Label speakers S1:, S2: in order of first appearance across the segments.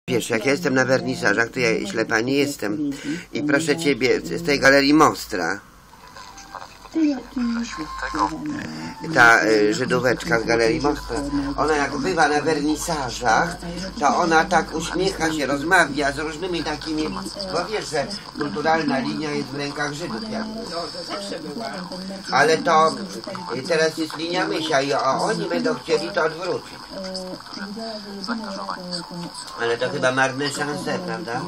S1: Wiesz, jak ja jestem na wernisażach, to ja ślepa nie jestem. I proszę Ciebie, z tej galerii Mostra, ta Żydóweczka z galerii Mostra, ona jak bywa na wernisażach, to ona tak uśmiecha się, rozmawia z różnymi takimi, bo wiesz, że kulturalna linia jest w rękach Żydów jakby. Ale to teraz jest linia Mysia i oni będą chcieli to odwrócić. Ale to chyba marne szanse, prawda?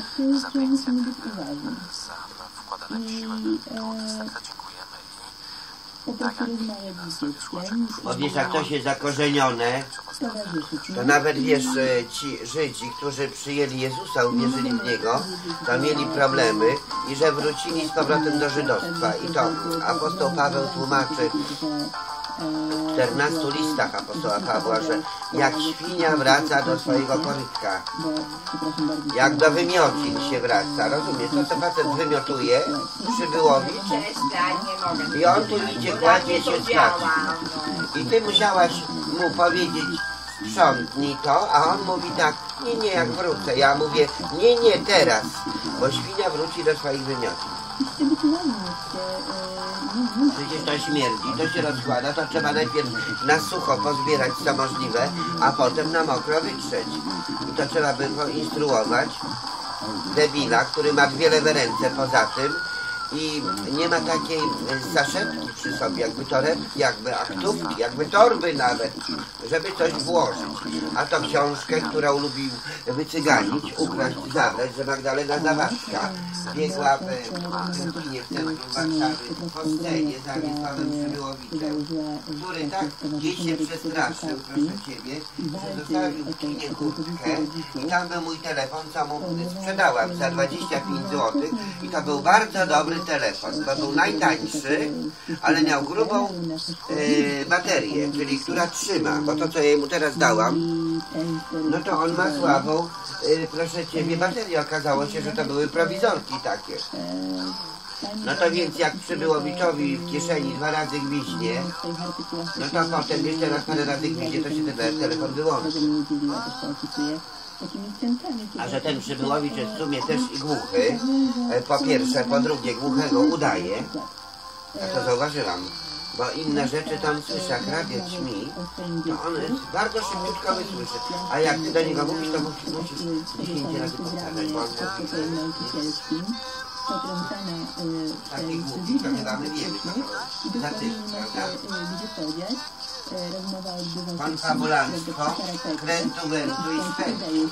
S1: Bo wiesz, jak ktoś jest zakorzenione, to nawet wiesz, ci Żydzi, którzy przyjęli Jezusa, uwierzyli w Niego, to mieli problemy i że wrócili z powrotem do żydostwa. I to apostoł Paweł tłumaczy w 14 listach apostoła Pawła, że jak świnia wraca do swojego korytka, jak do wymiocin się wraca, rozumiesz? To co facet wymiotuje, przybyłowić i on tu idzie, kładzie się spać. I ty musiałaś mu powiedzieć, sprzątnij to, a on mówi tak, nie, jak wrócę. Ja mówię, nie, teraz, bo świnia wróci do swoich wymiocin. Przecież to śmierdzi, to się rozkłada, to trzeba najpierw na sucho pozbierać co możliwe, a potem na mokro wytrzeć. I to trzeba by poinstruować debila, który ma dwie lewe ręce poza tym i nie ma takiej saszetki przy sobie, jakby torebki, jakby aktówki, jakby torby nawet, żeby coś włożyć. A to książkę, którą lubił wycyganić, ukraść, zabrać, że Magdalena Zawadzka biegła w kinie w centrum Warszawy po scenie za Wiesławem Przybyłowiczem, który tak gdzieś się przestraszył, proszę Ciebie, że zostawił w kinie kurtkę i tam był mój telefon, co mu sprzedałam za 25 zł i to był bardzo dobry telefon, to był najtańszy, ale miał grubą baterię, czyli która trzyma, bo to co ja mu teraz dałam, no to on ma słabą, proszę Ciebie, baterię. Okazało się, że to były prowizorki takie. No to więc jak Przybyłowiczowi w kieszeni 2 razy gwizdnie, no to potem jeszcze raz parę razy gwizdnie, to się ten telefon wyłączy. A że ten Przybyłowicz jest w sumie też i głuchy, po pierwsze, po drugie głuchego udaje, a to zauważyłam, bo inne rzeczy to on słyszy, jak radio ćmi, to on bardzo szybciutko wysłyszy, a jak ty do niego mówisz, to musisz 10 razy powtarzać, bo on mówi takich głupich, to chyba my wiemy, za tym, prawda? Konfabulanstwo, krętu, wętu i spędu.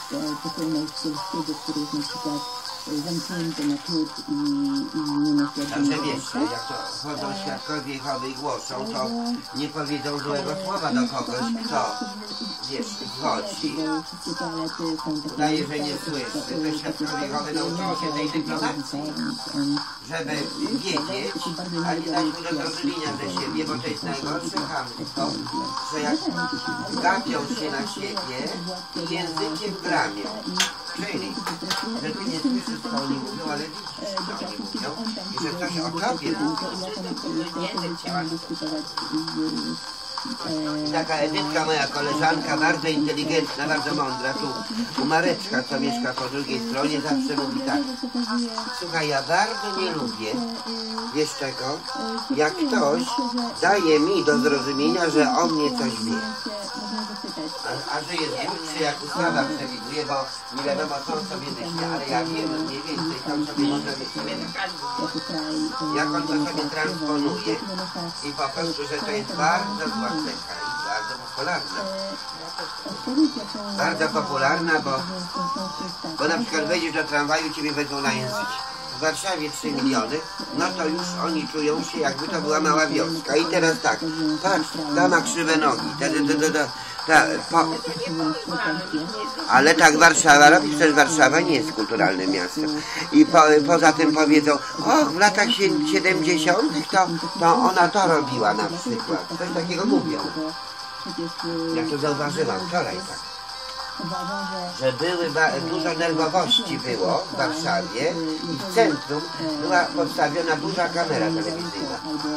S2: Zamknięte na klucz i nie ma świadków.
S1: Także wiesz, jak to chodzą świadkowie Jehowy i głoszą, to nie powiedzą złego słowa do kogoś, kto, wiesz, wchodzi, udaje, że nie słyszy. To świadkowie Jehowy nauczą się tej dyplomacji, żeby wiedzieć, a nie dać mu do zrozumienia ze siebie, bo to jest najgorsze chamstwo, że jak gapią się na siebie i językiem gramią. Czyli, że ty nie słyszysz, co oni mówią, ale widzisz, co oni mówią i że coś o tobie mówi. Taka Edytka, moja koleżanka, bardzo inteligentna, bardzo mądra, tu Mareczka, co mieszka po drugiej stronie, zawsze mówi tak: słuchaj, ja bardzo nie lubię, wiesz czego, jak ktoś daje mi do zrozumienia, że o mnie coś wie. A że jest głupszy, jak ustawa przewiduje, bo nie wiadomo, co on sobie myśli, ale ja wiem mniej więcej, co on sobie może myśleć. Jak on to sobie transponuje i po prostu, że to jest bardzo zła cecha i bardzo popularna. Bardzo popularna, bo na przykład wejdziesz do tramwaju, ciebie wezmą na język. W Warszawie 3 miliony, no to już oni czują się, jakby to była mała wioska. I teraz tak, patrz, ta ma krzywe nogi, ale tak Warszawa robi, przecież Warszawa nie jest kulturalnym miastem. I poza tym powiedzą, o, w latach 70. to ona to robiła na przykład. Coś takiego mówią. Ja to zauważyłam wczoraj tak. że dużo nerwowości było w Warszawie i w centrum była postawiona duża kamera telewizyjna,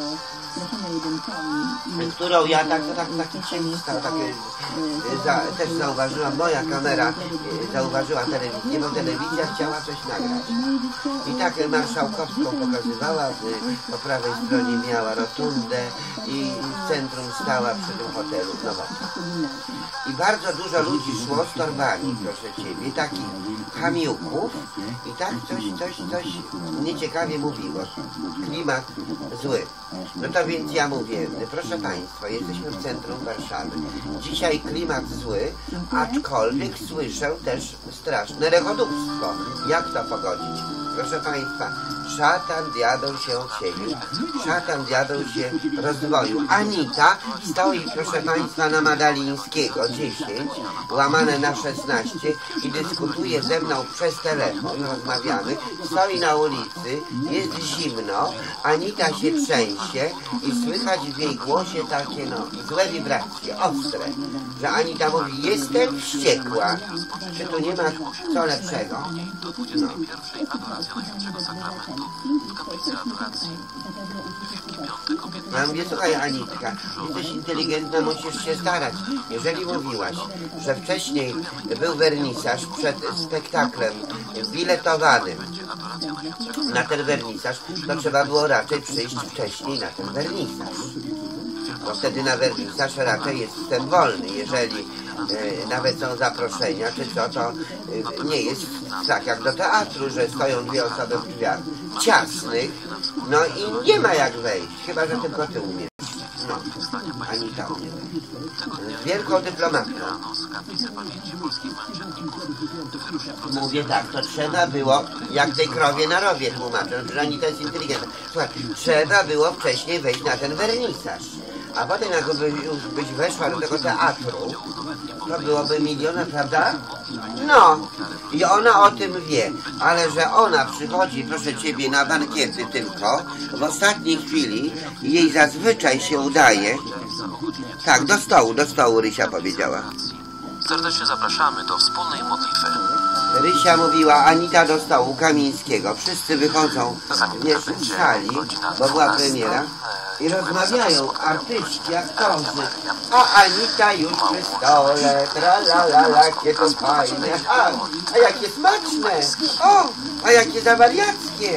S1: którą ja taki cień stał, też zauważyłam, moja kamera zauważyła telewizję, bo telewizja chciała coś nagrać. I tak marszałkowską pokazywała, po prawej stronie miała rotundę i w centrum stała przy tym hotelu Nowoczesna. I bardzo dużo ludzi szło z torbami, proszę Ciebie, takich chamiuków i tak coś nieciekawie mówiło. Klimat zły. No to więc ja mówię, proszę Państwa, jesteśmy w centrum Warszawy. Dzisiaj klimat zły, aczkolwiek słyszę też straszne rechodówstwo. Jak to pogodzić? Proszę Państwa, szatan diabeł się odsiedził, szatan diabeł się rozdwoił. Anita stoi, proszę Państwa, na Madalińskiego 10, łamane na 16 i dyskutuje ze mną przez telefon, rozmawiamy, stoi na ulicy, jest zimno, Anita się trzęsie i słychać w jej głosie takie złe wibracje, ostre, że Anita mówi, jestem wściekła. Czy tu nie ma co lepszego? No. Ja mówię, słuchaj Anitka, jesteś inteligentna, musisz się starać. Jeżeli mówiłaś, że wcześniej był wernisaż przed spektaklem biletowanym na ten wernisaż, to trzeba było raczej przyjść wcześniej na ten wernisaż. Bo wtedy na wernisaż raczej jest wstęp wolny. Jeżeli nawet są zaproszenia, czy co, to nie jest tak jak do teatru, że stoją dwie osoby w drzwiach ciasnych, no i nie ma jak wejść, chyba że tylko ty umiesz. No, Anita umie. Z wielką dyplomatką. Mówię tak, to trzeba było, jak tej krowie na rowie tłumaczę, że Anita jest inteligentna. Słuchaj, trzeba było wcześniej wejść na ten wernisaż. A potem jakbyś weszła do tego teatru, to byłoby miliona, prawda? No, i ona o tym wie, ale że ona przychodzi, proszę Ciebie, na bankiety tylko w ostatniej chwili i jej zazwyczaj się udaje. Tak, do stołu Rysia powiedziała.
S3: Serdecznie zapraszamy do wspólnej modlitwy.
S1: Rysia mówiła, Anita do stołu Kamińskiego. Wszyscy wychodzą z sali, bo była premiera i rozmawiają artyści, aktorzy, a Anita już przy stole, tralalala, jakie to fajne, a jakie smaczne, o, a jakie zawariackie.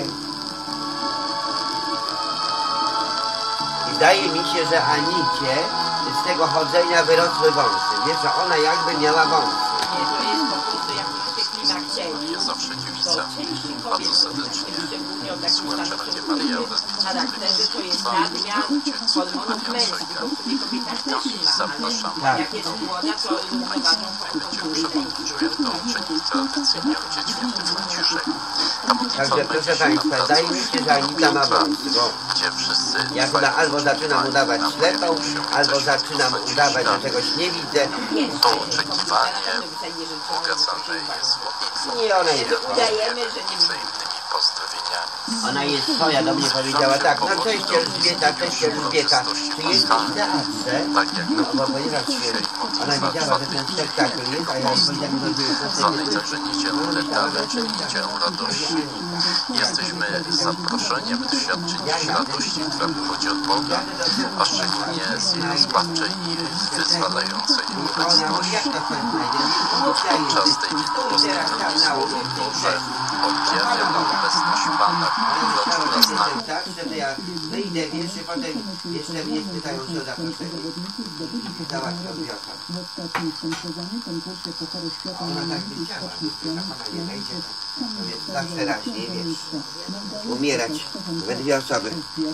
S1: I zdaje mi się, że Anicie z tego chodzenia wyrosły wąsy. Wiesz, że ona jakby miała wąsy.
S4: Nie, to jest po prostu jak się klima chcieli.
S3: Ja zawsze dziwica.
S4: To części kobiet,
S3: Bardzo serdecznie.
S4: szczególnie o takich
S3: Słuchacze będzie Maria
S4: charakterze, to jest nadmiar hormonów męskich, o których kobieta też nie ma,
S3: Zapraszam.
S4: ale jak jest młoda, to uważam,
S3: Czuję to uczynić tradycyjnie w dzieciństwie ciszej.
S1: Także proszę Państwa, zdaje mi się, że Anita ma wąsy, bo
S3: Gdzie wszyscy
S1: ja chyba albo zaczynam udawać ślepą, albo zaczynam udawać, że czegoś nie widzę.
S3: to oczekiwanie pokazane jest modlitwą.
S1: Nie, ona jest twoja.
S4: udajemy, że nie
S3: Między innymi pozdrowieniami.
S1: Ona jest twoja, do mnie powiedziała tak, no cześć Elżbieta, czy jesteś w teatrze?
S3: Tak jak
S1: No, bo ponieważ ona wiedziała, że ten spektakl jest, a ja jej powiedziałem, że były
S3: Mamy także niedzielę letale, czyli niedzielę radości. Jesteśmy zaproszeni, aby doświadczyć radości, która pochodzi od Boga, a szczególnie z Jego zbawczej i wyzwalającej obecności. Podczas tej liturgii Boże objawia nam obecność Pana, która czula z nami.
S1: tak, że ja wyjdę, wiesz, i potem jeszcze mnie spytają, co zaproszenie. Załatwią wiosę.
S2: W ostatnim sezonie konkursie Pucharu Świata
S1: Ona tak wiedziała, że ona nie wejdzie, to jest zawsze raźniej, wiesz, umierać we dwie osoby.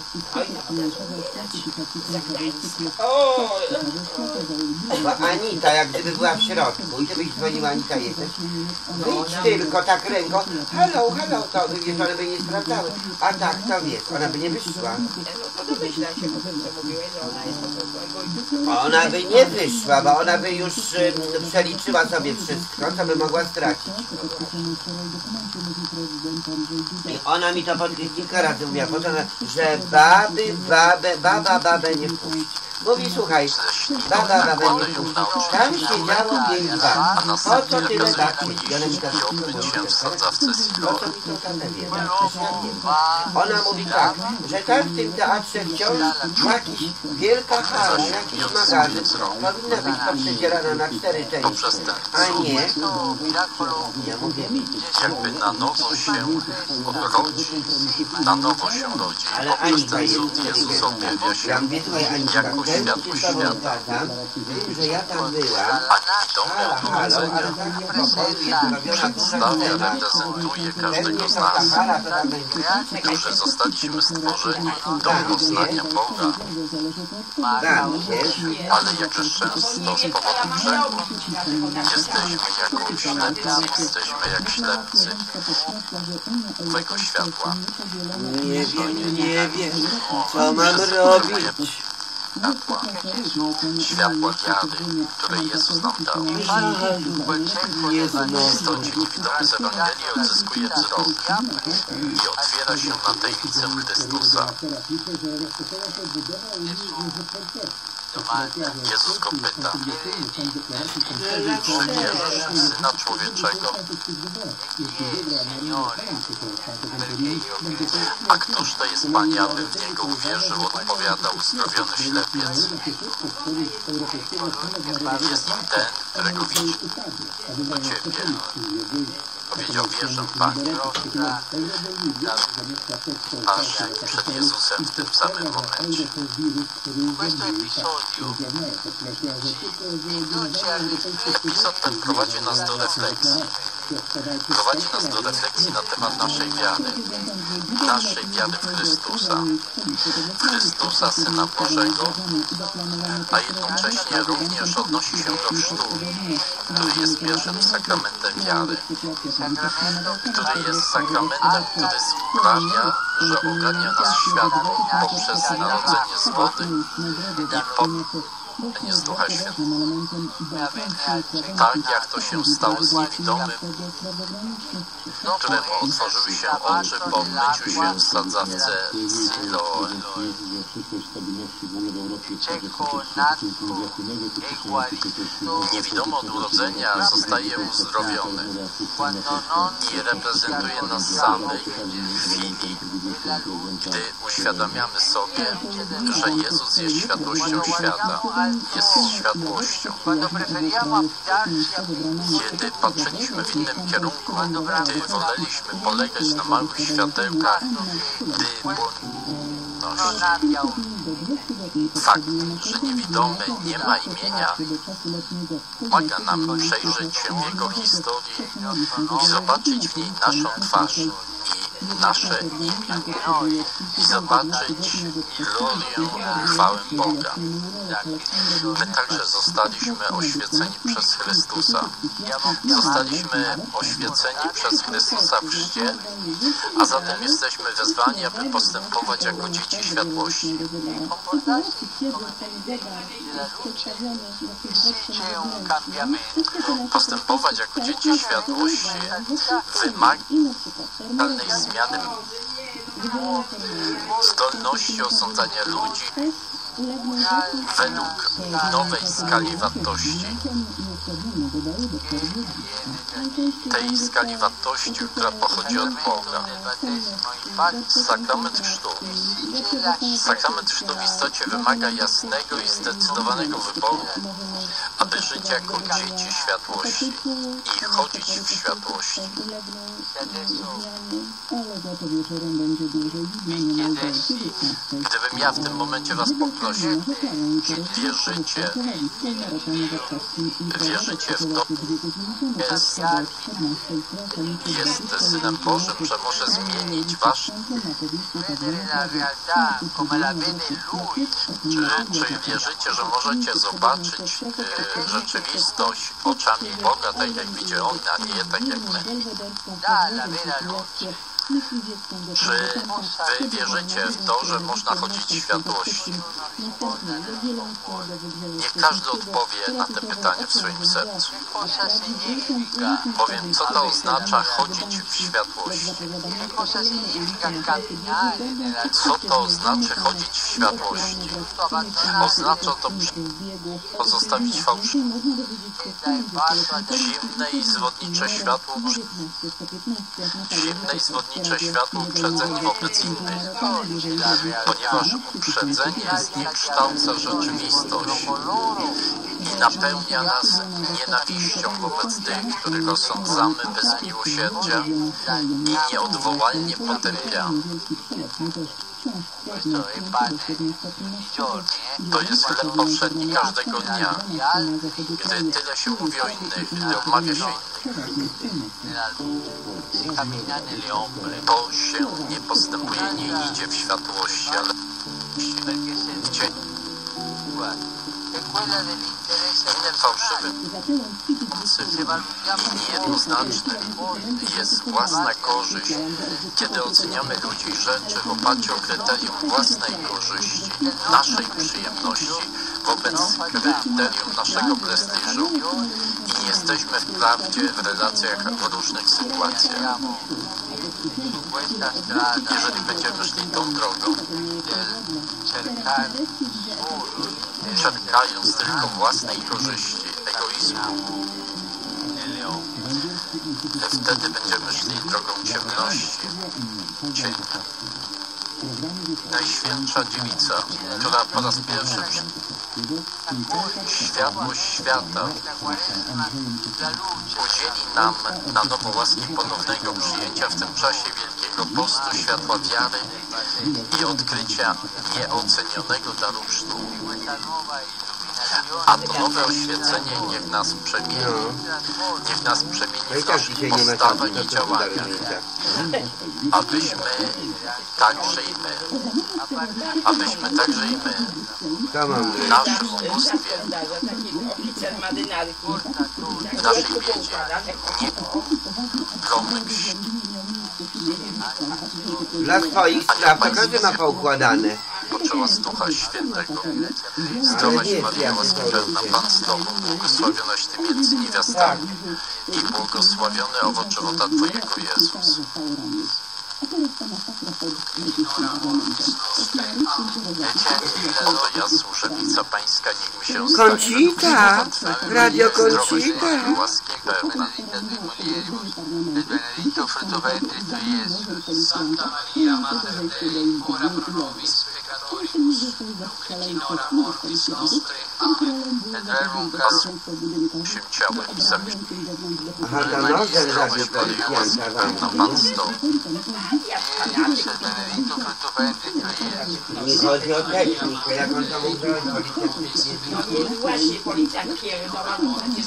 S1: Bo Anita, jak gdyby była w środku i ty byś dzwoniła, Anita jesteś, wyjdź tylko tak ręką, hello, to wiesz, one by nie sprawdzały, a tak to wiesz, ona by nie wyszła.
S4: No domyśla się po tym, co mówiłeś, że ona jest po prostu egoistyczna.
S1: Ona by nie wyszła, bo ona by już przeliczyła sobie wszystko, co by mogła stracić. I ona mi to kilka razy mówiła, że baba babę nie wpuść. Mówi, słuchaj, baba będzie, tam siedziało 5 bab. Po co tyle babci? Ja mówię,
S3: Odbyciem w sadzawce
S1: po
S3: Silor.
S1: co mi to tata wie? Ona mówi tak, że tam w tym teatrze wciąż jakiś wielka hala, jakiś magazyn powinna być poprzedzierana na 4 części.
S3: Poprzez ten
S1: A
S3: cud
S1: nie, ja mówię,
S3: jakby na nowo się rodzi, na nowo się rodzi.
S1: ale
S3: Poprzez ten
S1: Anita
S3: cud Jezus objawia się
S1: ja mówię, słuchaj Anita,
S3: jako
S1: powiem
S3: światło
S1: ci z tobą
S3: świata.
S1: zgadzam, wiem, że ja tam byłam,
S3: Ani domy od
S1: halo,
S3: urodzenia.
S1: ale tak w pokoju jest robiona duża
S3: Przedstawia,
S1: scena.
S3: reprezentuje każdego
S1: Pewnie
S3: z
S1: to
S3: nas,
S1: ta hala, to tam będzie
S3: którzy zostaliśmy stworzeni do poznania Boga,
S1: tam jest.
S3: ale jakże często z powodu grzechu jesteśmy jako ślepcy, jesteśmy jak ślepcy Twojego światła.
S1: Nie wiem, co mam robić.
S3: Światła wiary, które Jezus nam dał. Jest to dzięki któremu z Ewangelii odzyskuje wzrok i otwiera się na tajemnicę Chrystusa. Jezus go pyta, czy wierzysz w Syna Człowieczego? A któż to jest Panie, aby w Niego uwierzył? Odpowiadał uzdrowiony ślepiec. Jest nim ten, którego widzi Ciebie. Powiedział, wierzę Panie, aż przed Jezusem w tym samym momencie. Epizod ten prowadzi nas do refleksji. Prowadzi nas do refleksji na temat naszej wiary w Chrystusa. W Chrystusa, Syna Bożego, a jednocześnie również odnosi się do chrztu, który jest pierwszym sakramentem wiary, który jest sakramentem, który sprawia, że ogarnia nas światło poprzez narodzenie z wody i z Ducha Świętego. Tak jak to się stało z niewidomym, któremu otworzyły się oczy po myciu się w sadzawce Silor. Niewidomy od urodzenia zostaje uzdrowiony i reprezentuje nas samych w chwili, gdy uświadamiamy sobie, że Jezus jest światłością świata, jest światłością. Kiedy patrzyliśmy w innym kierunku, gdy woleliśmy polegać na małych światełkach, gdy fakt, że niewidomy nie ma imienia, pomaga nam przejrzeć się w jego historii i zobaczyć w niej naszą twarz i nasze imię i zobaczyć i rolię i chwałę Boga. My także zostaliśmy oświeceni przez Chrystusa. Zostaliśmy oświeceni przez Chrystusa w chrzcie, a zatem jesteśmy wezwani, aby postępować jako dzieci światłości. Postępować jako dzieci światłości wymaga zmiany zdolności osądzania ludzi według nowej skali wartości. Tej skali wartości, która pochodzi od Boga. Sakrament chrztu. Sakrament chrztu w istocie wymaga jasnego i zdecydowanego wyboru, aby żyć jako dzieci światłości i chodzić w światłości. Gdybym ja w tym momencie Was poprosił, wierzycie w to, jest Synem Bożym, że może zmienić Wasz... Czy wierzycie, że możecie zobaczyć rzeczywistość oczami Boga, tak jak widzi On, a nie tak jak my? Czy wy wierzycie w to, że można chodzić w światłości? Niech każdy odpowie na te pytania w swoim sercu. Bowiem co to oznacza chodzić w światłości? Co to znaczy chodzić w światłości? Oznacza to pozostawić fałszywe, zimne i zwodnicze światło, uprzedzenie wobec innych, ponieważ uprzedzenie zniekształca rzeczywistość i napełnia nas nienawiścią wobec tych, których osądzamy bez miłosierdzia i nieodwołalnie potępiamy. To jest chleb powszedni każdego dnia, gdy tyle się mówi o innych, gdy omawia się innych. To się nie postępuje, nie idzie w światłości, ale w cieniu. Innym fałszywym i niejednoznacznym jest własna korzyść, kiedy oceniamy ludzi i rzeczy w oparciu o kryterium własnej korzyści, naszej przyjemności, wobec kryterium naszego prestiżu i nie jesteśmy wprawdzie w relacjach w różnych sytuacjach. Jeżeli będziemy szli tą drogą, czerpiając tylko własnej korzyści, egoizmu, wtedy będziemy szli drogą ciemności, cienia. Najświętsza dziewica, która po raz pierwszy światłość świata udzieli nam na nowo łaski ponownego przyjęcia w tym czasie Wielkiego Postu, światła wiary i odkrycia nieocenionego daru chrztu. A to nowe oświecenie niech nas przemieni. Niech nas przemieni w naszą postawę i działania. Abyśmy także i my w naszym ubóstwie, w naszej biedzie
S1: Dla swoich spraw to każdy ma poukładane.
S3: poczęła z Ducha Świętego. Zdrowaś Maryjo, łaski pełna, Pan z Tobą, błogosławionaś Ty między niewiastami i błogosławiony owoc żywota Twojego, Jezus. Oto ja, służebnica Pańska, niech mi się stanie
S1: Conchita, Radio Conchita.
S3: Łaski pełna.
S5: benedetto frutto ventris tui, Iesus. Santa Maria, Mater Dei, ora pro nobis peccatoribus, nunc et in hora mortis nostre. Amen. Et verbum caro
S3: się ciałem i zamieszkał.
S1: Aha, to nożem
S3: Zdrowaś Maryjo, łaski pełna, Pan z Tobą.
S5: et benedetto frutto ventris tui, Iesus.
S1: Nie chodzi o technikę, jak on to mógł zrobić,
S4: Właśnie policja pierdolona, przecież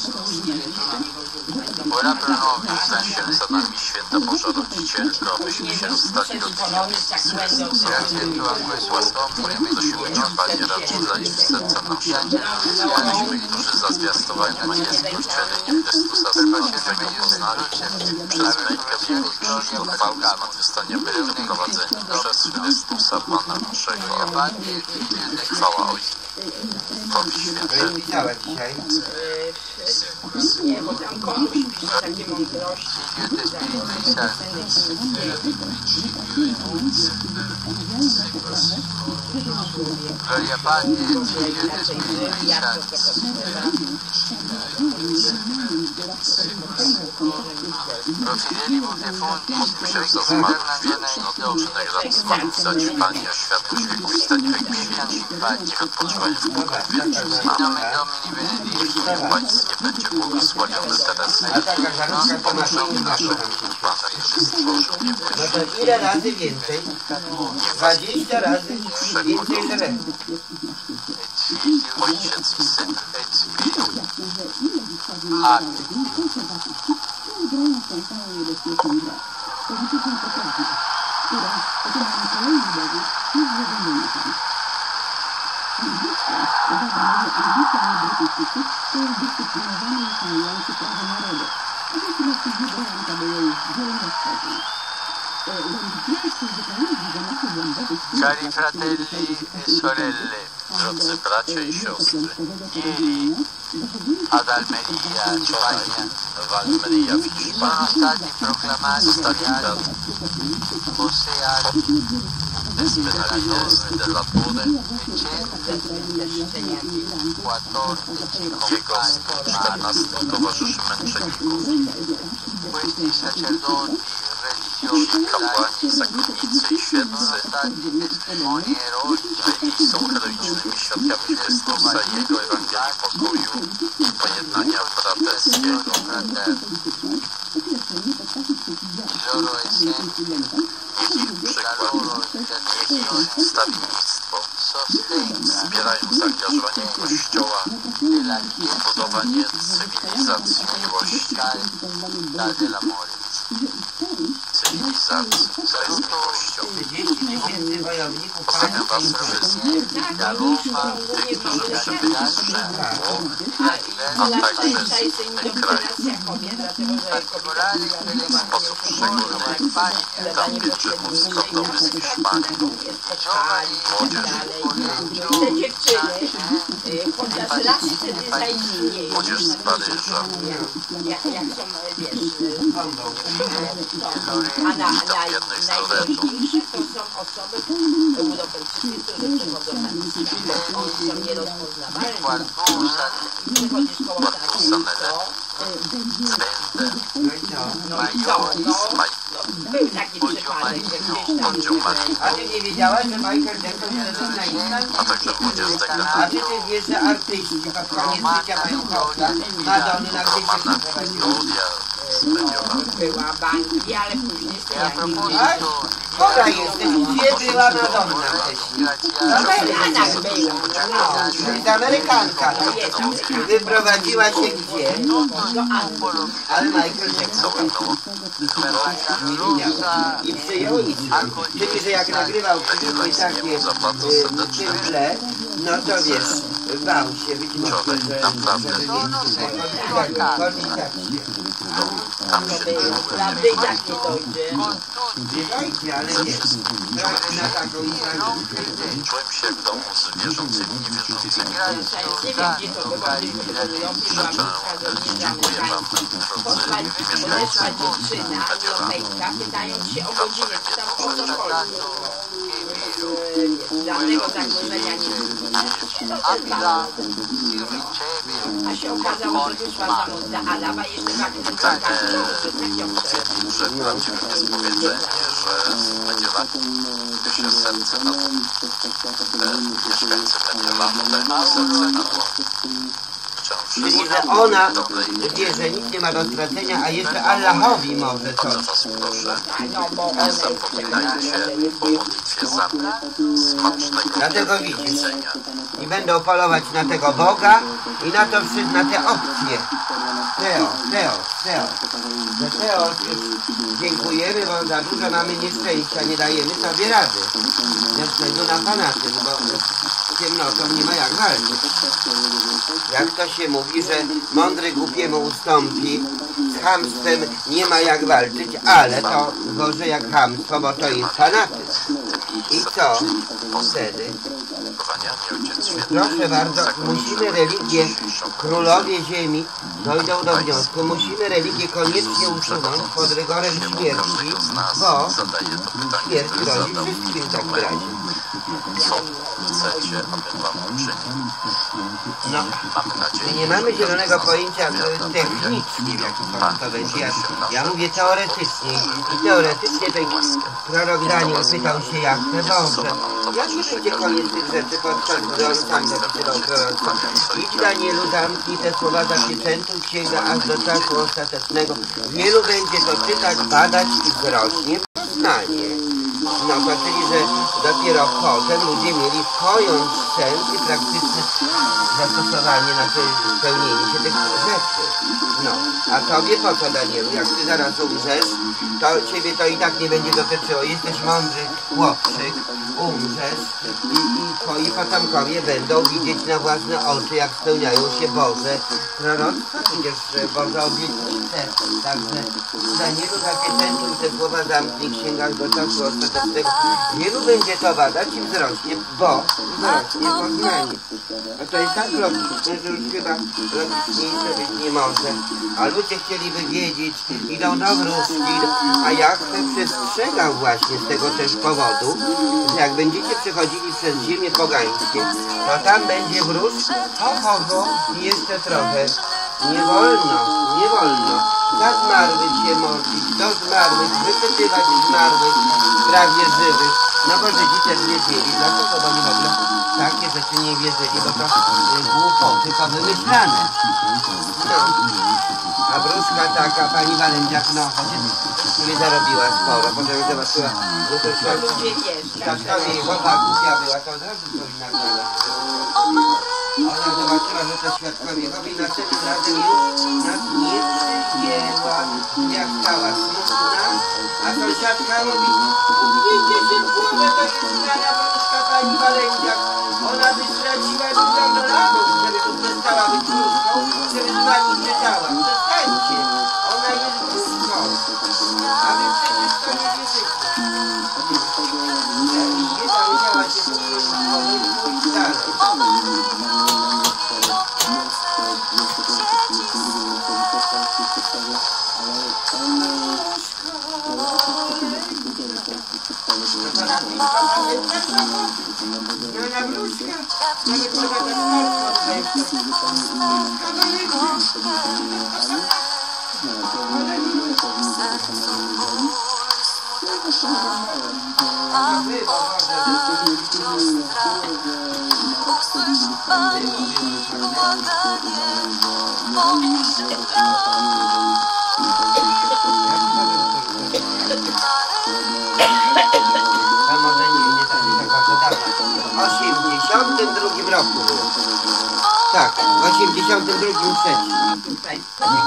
S5: Ora pro nobis,
S3: Stań się za nami, Święta Boża Rodzicielko, abyśmy się stali godnymi obietnicy Chrystusa. Łaską Twoją prosimy Cię, Panie, racz udać w serca nasze, abyśmy, którzy za zwiastowanie zbawienia Chrystusa Zbawiciela poznali, przez mękę Jego i krzyż do chwały zmartwychwstania byli doprowadzeni przez Chrystusa Pana naszego. Amen. Chwała Ojcu, Tobie Świętemu.
S1: Pisałeś dzisiaj?
S4: nie, bo tam komuś pisze takie mądrości.
S5: Gloria Patri et Filio et Spiritui Sancti. Pro fidelibus et fondis,
S3: Przez to zmartwychwstać zmartwychwstać Panie, a światłość wieków stanie jak świeci. Niech odpoczywają w pokoju wiecznym.
S5: Nomen Domini benedictum.
S3: Niech Pański będzie błogosławiony teraz i pomóżą naszym Pana, który stworzył niebo i
S1: No
S3: ziemię.
S1: to ile razy więcej? 20 razy więcej drewna.
S3: Ojciec i Syn
S5: Et Spiritus. Amen.
S2: To jest dyscyplinowany i szanujący prawo narodu. A to chyba Ranka było już wolnościowym.
S6: Cari fratelli e sorelle,
S3: Drodzy bracia i siostry,
S6: ieri ad Almeria, Spagna,
S3: w Almeria w Hiszpanii
S6: sono stati proclamati
S3: zostali
S6: José Alves
S3: Despenalidos dell'attore jego 14 towarzyszy męczenników.
S6: questi sacerdoti religiosi
S3: Kapłani, zakonnicy i świeccy
S6: testimoni eroici
S3: byli są heroicznymi świadkami Chrystusa i Jego Ewangelii pokoju i pojednania braterskiego.
S6: il loro esempio
S3: Niech ich przykład, niech ich wstawiennictwo wspierają zaangażowanie Kościoła w budowanie cywilizacji miłości.
S6: dell'amore.
S3: Cywilizacji sprawiedliwością.
S1: 30 000 wojowników
S3: Pozdrawiam Was wszystkich, tych, którzy przybyli z Rzymu, a także z innych krajów. W sposób szczególny witam pielgrzymów z Kordowy, z Hiszpanii, młodzież z Paryża. Witam jednych z Loretu.
S4: To są osoby Europejczycy, którzy przychodzą na Islam. Oni są nierozpoznawalni. Przychodzisz koło był taki przypadek, że gdzieś tam...
S1: A ty nie wiedziałaś, że Michael Jackson należy na Island?
S3: A także 20
S1: A ty nie wiesz, że artyści pod koniec życia mają kołka? Madony na gdzieś się prowadziły.
S3: Gloria spędziona.
S4: Była Bangli, ale później
S1: Tak? Chora jesteś, gdzie była Madonna wcześniej? W Ameryce. No, czyli ta Amerykanka. Wyprowadziła się gdzie? Ale Michael Jackson nie widział. I przyjął Islam. Czyli, że jak nagrywał filmy takie w tle, no to wiesz, bał się być może, że
S4: prawdy i tak nie dojdzie.
S1: Wiedzajcie, ale nie. Na taką Islamę.
S3: Czułem się w domu z wierzącymi i niewierzącymi.
S4: Nie wiem, gdzie to wychodziliśmy wywołujący, była bliska do
S3: Dziękuję Wam, drodzy
S4: podeszła
S3: mieszkańcy
S4: dziewczyna, europejka, pytając się o godzinę, czy tam o co chodzi. Żadnego zagrożenia nie było. A się okazało, że wyszła za mąż za Adama, jeszcze tak
S3: że prawdziwym jest powiedzenie, że Mediolanu się serce na to. Mieszkańcy Mediolanu dają serce na to.
S1: Czyli, że ona wie, że nic nie ma do stracenia, a jeszcze Allahowi może coś.
S3: Bardzo Was proszę, nie zapominajcie o modlitwie za mnie. Smacznego
S1: Dlatego widzisz.
S3: jedzenia.
S1: I będą polować na tego Boga i na to wszystko, na te opcje. Teo. Za Teo już dziękujemy, bo za dużo mamy nieszczęścia, nie dajemy sobie rady. Ze względu na fanatyzm, bo z ciemnotą nie ma jak walczyć. Jak to się mówi, że mądry głupiemu ustąpi, z chamstwem nie ma jak walczyć, ale to gorzej jak chamstwo, bo to jest fanatyzm. I co wtedy? Proszę bardzo, musimy religię, królowie ziemi dojdą do wniosku, musimy religię koniecznie usunąć pod rygorem śmierci, bo śmierć grozi wszystkim w takim razie.
S3: Co chcecie, aby Wam uczynić?
S1: No,
S3: Mamy nadzieję,
S1: nie mamy zielonego pojęcia technicznie, jak to będzie. Ja mówię teoretycznie. I teoretycznie ten prorok Daniel pytał się Jahwe, Boże, jaki będzie koniec tych rzeczy, podczas gdy on sam zapisywał proroctwo. Idź Danielu, zamknij te słowa zapieczętuj księga aż do czasu ostatecznego. Wielu będzie to czytać, badać i wzrośnie poznanie. No to czyli, że dopiero potem ludzie mieli pojąć sens i praktyczne zastosowanie na spełnienie się tych rzeczy. No, a tobie po co, Danielu? Jak ty zaraz umrzesz, to ciebie to i tak nie będzie dotyczyło. Jesteś mądry chłopczyk, umrzesz i twoi potomkowie będą widzieć na własne oczy, jak spełniają się Boże proroctwa, przecież Boże obietnice. Także Danielu, zapieczętuj te słowa, zamknij w księgach do czasu ostatecznego. Wielu będzie to badać i wzrośnie, bo wzrośnie poznanie. A to jest tak logiczne, że już chyba logiczniejsze być nie może. A ludzie chcieliby wiedzieć, idą do wróżki, a ja przestrzegam właśnie z tego też powodu, że jak będziecie przechodzili przez ziemię pogańskie, to tam będzie wróż, i jeszcze trochę. Nie wolno, nie wolno. Za zmarłych się modlić, do zmarłych, wypytywać zmarłych, prawie żywych. No bo Żydzi też wiedzieli, dlaczego, bo oni w ogóle takie rzeczy nie wierzyli, bo to głupoty powymyślane. No. A wróżka taka, pani Walędziak, no chociaż sobie zarobiła sporo, potem zobaczyła, że to świadkowie Jehowa głupia była, to od razu powinna znaleźć. Ona zobaczyła, że to świadkowie Jehowy i następnym razem już nas nie przyjęła. Jak stała smutna, a sąsiadka mówi: "Upnijcie się w głowę, to jest znana wróżka pani Walędziak. Ona wystraciła milion dolarów, żeby tu przestała być wróżką, żeby z pani czytała. Przestańcie, ona jest wróżką, a wy przecież to nie wierzycie." Nie zamieniała się w głowę i pójść dalej. W 82 roku było. Tak, w 82 trzecim.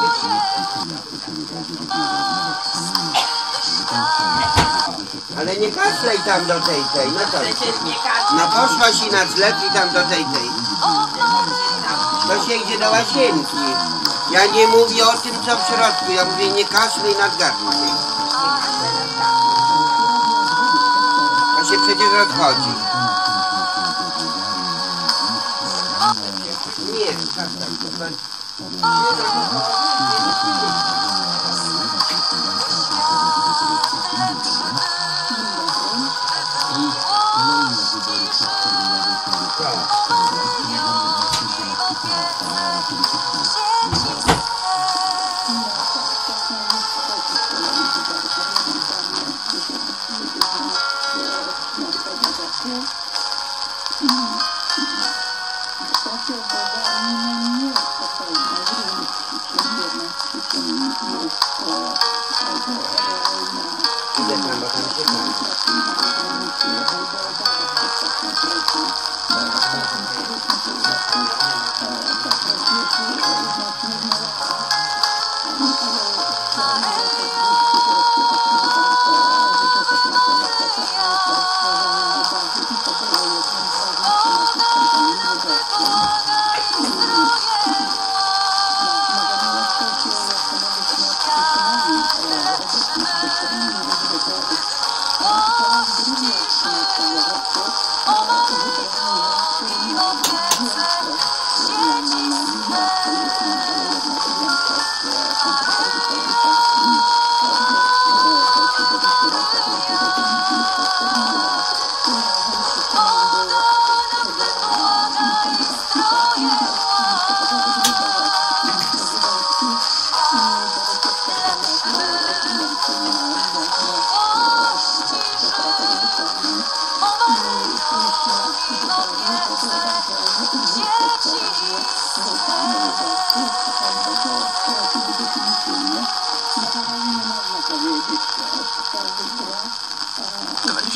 S1: Ale nie kaszlej tam do tej, no to. No poszłaś i na zlew i tam do tej. To się idzie do łazienki. Ja nie mówię o tym, co w środku, ja mówię nie kaszlej nad garnkiem. To się przecież odchodzi. Nie, tak.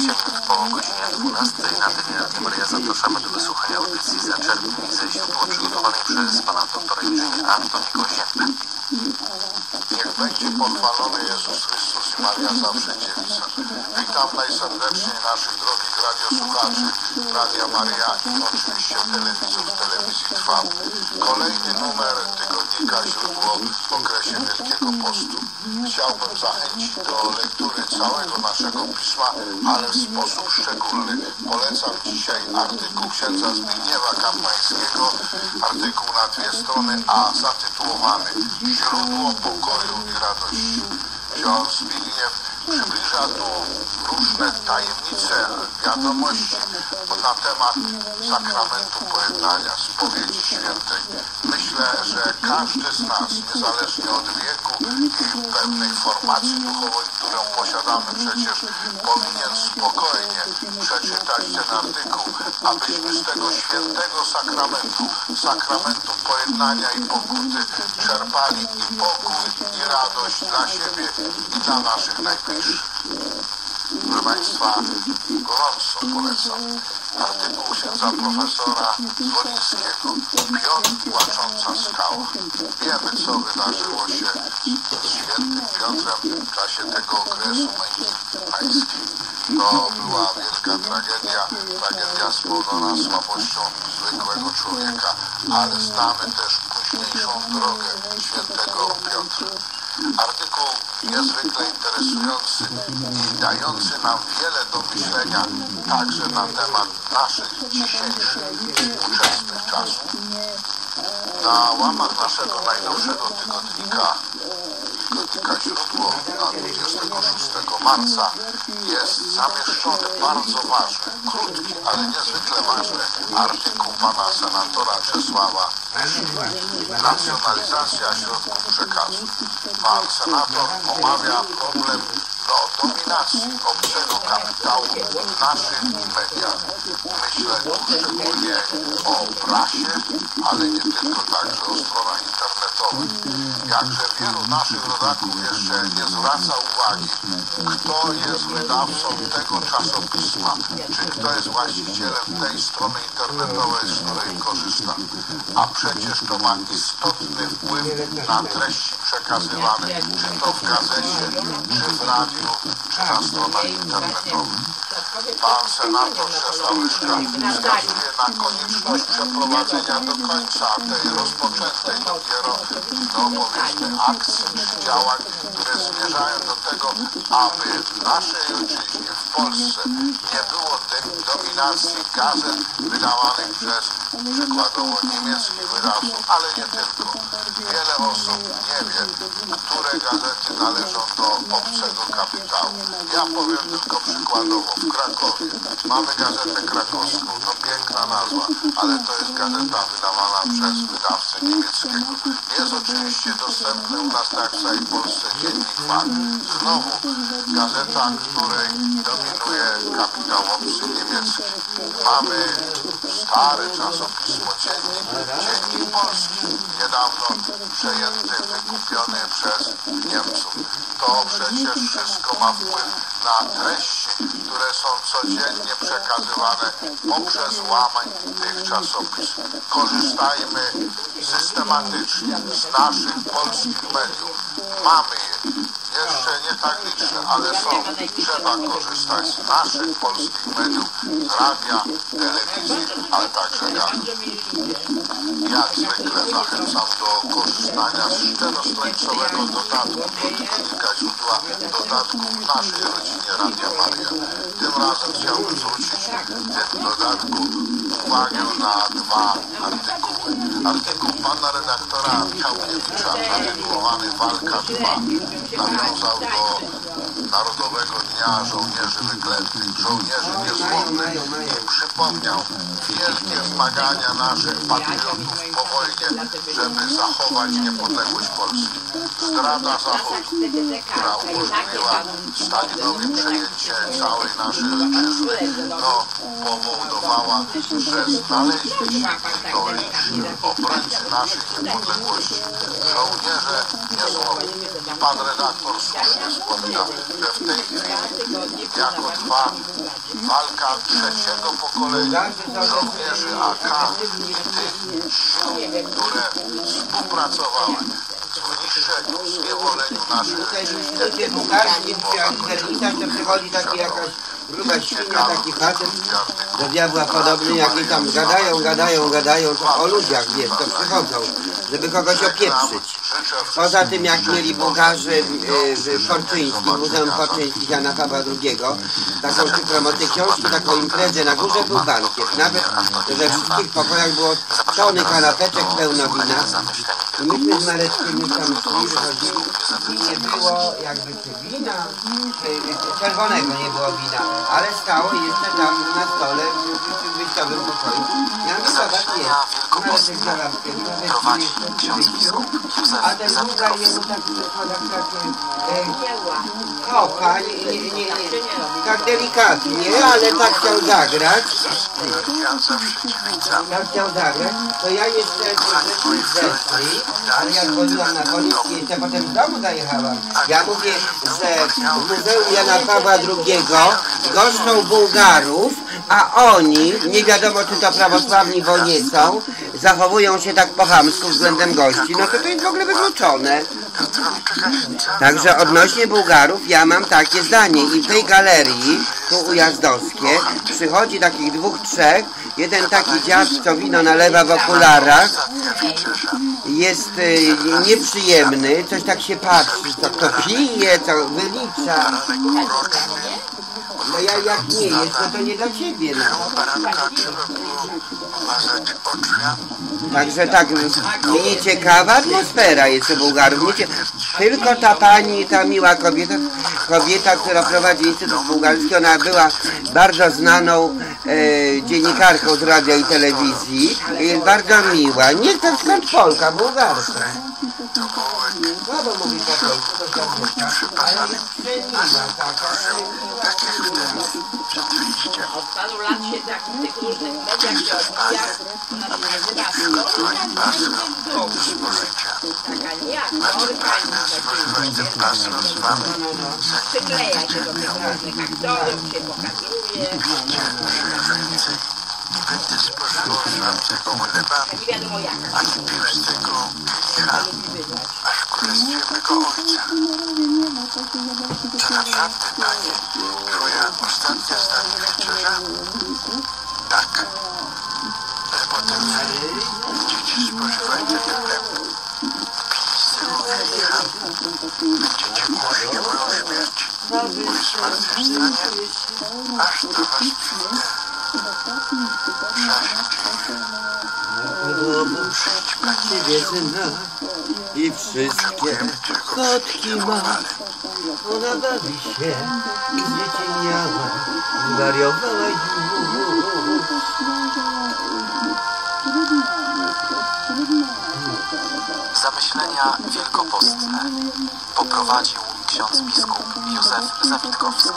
S3: minut po godzinie 12 na antenie Radia Maryja zapraszamy do wysłuchania audycji Zaczerpnij ze źródła przygotowanej przez pana doktora inżyniera Antoniego Ziębę.
S7: Niech będzie pochwalony Jezus Chrystus i Maria zawsze Dziewica. Witam najserdeczniej naszych drogich radiosłuchaczy Radia Maryja i oczywiście telewizów Telewizji Trwam. Kolejny numer tygodnika Źródło w okresie Wielkiego Postu. Chciałbym zachęcić do lektury całego naszego pisma, ale w sposób szczególny. Polecam dzisiaj artykuł księdza Zbigniewa Kampańskiego, artykuł na 2 strony, a zatytułowany Źródło pokoju i radości. Ksiądz Zbigniew przybliża tu różne tajemnice wiadomości na temat sakramentu pojednania, spowiedzi świętej. Myślę, że każdy z nas, niezależnie od wieku i pewnej formacji duchowej, którą posiadamy, przecież powinien spokojnie przeczytać ten artykuł, abyśmy z tego świętego sakramentu pojednania i pokuty czerpali i pokój, i radość dla siebie i dla naszych najbliższych. Proszę Państwa, gorąco polecam artykuł księdza profesora Zwolińskiego Piotr Płacząca skała. Wiemy, co wydarzyło się z świętym Piotrem w czasie tego okresu męki pańskiej. To była wielka tragedia spowodowana słabością zwykłego człowieka, ale znamy też późniejszą drogę świętego Piotra. Artykuł niezwykle interesujący i dający nam wiele do myślenia także na temat naszych dzisiejszych współczesnych czasów. Na łamach naszego najnowszego tygodnika Źródło na 26 marca jest zamieszczony bardzo ważny, krótki, ale niezwykle ważny artykuł pana senatora Czesława Nyszki. Nacjonalizacja środków przekazu. Pan senator omawia problem dominacji obcego kapitału w naszych mediach. Myślę tu szczególnie o prasie, ale nie tylko, także o stronach internetowych. Jakże wielu naszych rodaków jeszcze nie zwraca uwagi, kto jest wydawcą tego czasopisma, czy kto jest właścicielem tej strony internetowej, z której korzysta. A przecież to ma istotny wpływ na treści przekazywane, czy to w gazecie, czy w radiu, czy na stronach internetowych. Pan senator Czesław Nyszka wskazuje na konieczność przeprowadzenia do końca tej rozpoczętej dopiero, powiedzmy, akcji czy działań, które zmierzają do tego, aby w naszej ojczyźnie, w Polsce, nie było dominacji gazet wydawanych przez przykładowo niemieckich wydawców, ale nie tylko. Wiele osób nie wie, które gazety należą do obcego kapitału. Ja powiem tylko przykładowo, w Krakowie mamy gazetę krakowską, to piękna nazwa, ale to jest gazeta wydawana przez wydawcę niemieckiego. Jest oczywiście dostępny u nas, tak w całej Polsce, dziennik Fakt. Znowu gazeta, której dominuje kapitał obcy niemiecki. Mamy stare czasopismo, dziennik polski, niedawno przejęty, wykupiony przez Niemców. To przecież wszystko ma wpływ na treści, które są codziennie przekazywane poprzez łamań tych czasopism. Korzystajmy systematycznie z naszych polskich mediów. Mamy je. Jeszcze nie tak liczne, ale są. Trzeba korzystać z naszych polskich mediów, z radia, telewizji, ale także gazet. Jak zwykle zachęcam do korzystania z czterostronicowego dodatku do tygodnika Źródła, dodatku w naszej rodzinie Radia Maryja. Tym razem chciałbym zwrócić w tym dodatku uwagę na 2 artykuły. Artykuł pana redaktora Michałkiewicza zatytułowany Walka trwa nawiązał do Narodowego Dnia Żołnierzy Wyklętych, żołnierzy niezłomnych i przypomniał wielkie zmagania naszych patriotów po wojnie, żeby zachować niepodległość Polski. Zdrada Zachodu, która umożliwiła Stalinowi przejęcie całej naszej ojczyzny, powodowała, że znaleźli się heroiczni obrońcy naszej niepodległości, żołnierze niezłomni. Pan redaktor słusznie wspomniał pamiętam, że w tej chwili jako trwa walka trzeciego pokolenia żołnierzy AK i tych sił, które współpracowały w niszczeniu, zniewoleniu naszych
S1: Ludzie bułgarskie, to przychodzi taki jakaś gruba świnia, taki facet do diabła podobny, jakieś tam gadają, to o ludziach, wiesz, to przychodzą, żeby kogoś opieprzyć. Poza tym, jak mieli Bułgarzy w Forczyńskim, Muzeum Forczyńskich Jana Pawła II, taką promocję książki, taką imprezę, na górze był bankiet, nawet we wszystkich pokojach było tony kanapeczek pełno wina. I myśmy z Mareczkiem już tam szli, wychodzili i nie było jakby wina, czerwonego nie było wina, ale stało jeszcze tam na stole w wyjściowym pokoju. Ja mówię, zobacz, jest.
S3: Prowadzi ksiądz biskup
S1: A ten Bułgar jemu taki kocha, tak delikatnie, ale tak chciał zagrać. To ja jeszcze zeszli, ale jak chodziłam na koniec i jeszcze potem z domu zajechałam. Ja mówię, że w Muzeum Jana Pawła II goszczą Bułgarów, a oni, nie wiadomo czy to prawosławni, bo nie są, zachowują się tak po chamsku względem gości, no to jest w ogóle wykluczone. Także odnośnie Bułgarów ja mam takie zdanie i w tej galerii, tu ujazdowskie, przychodzi takich dwóch, trzech, jeden taki dziad, co wino nalewa w okularach, jest nieprzyjemny, coś tak się patrzy, co kto pije, co wylicza. No jak nie jest, to nie dla ciebie. No. Także tak, mnie ciekawa atmosfera jest u Bułgarów. Tylko ta pani, ta miła kobieta, która prowadzi Instytut Bułgarski, ona była bardzo znaną dziennikarką z radia i telewizji. Jest bardzo miła. Nie wiem skąd Polka, Bułgarska. No bo mówi po polsku, to się ale jest przemiła taka.
S4: Od paru lat się tak w tych różnych mediach się odbija, ona się nazywa taka nie aktorka, przykleja się do tych różnych aktorów, się pokazuje.
S7: Nie będę spożywał żadnego chleba,
S4: Nie wiadomo jak.
S7: ani pił z tego kielicha, aż w królestwie mego ojca. Czy naprawdę, panie, twoja ostatnia z nami wieczerza? Tak. Ale potem będziecie spożywać ten chleb, pić z tego kielicha, będziecie głosić moją śmierć, moje zmartwychwstanie, aż do was przyjdę.
S1: I wszystkie kotki ma. Ona bawi się i dzieci miała, zwariowała już.
S3: Zamyślenia wielkopostne poprowadził ksiądz biskup Józef Zawitkowski.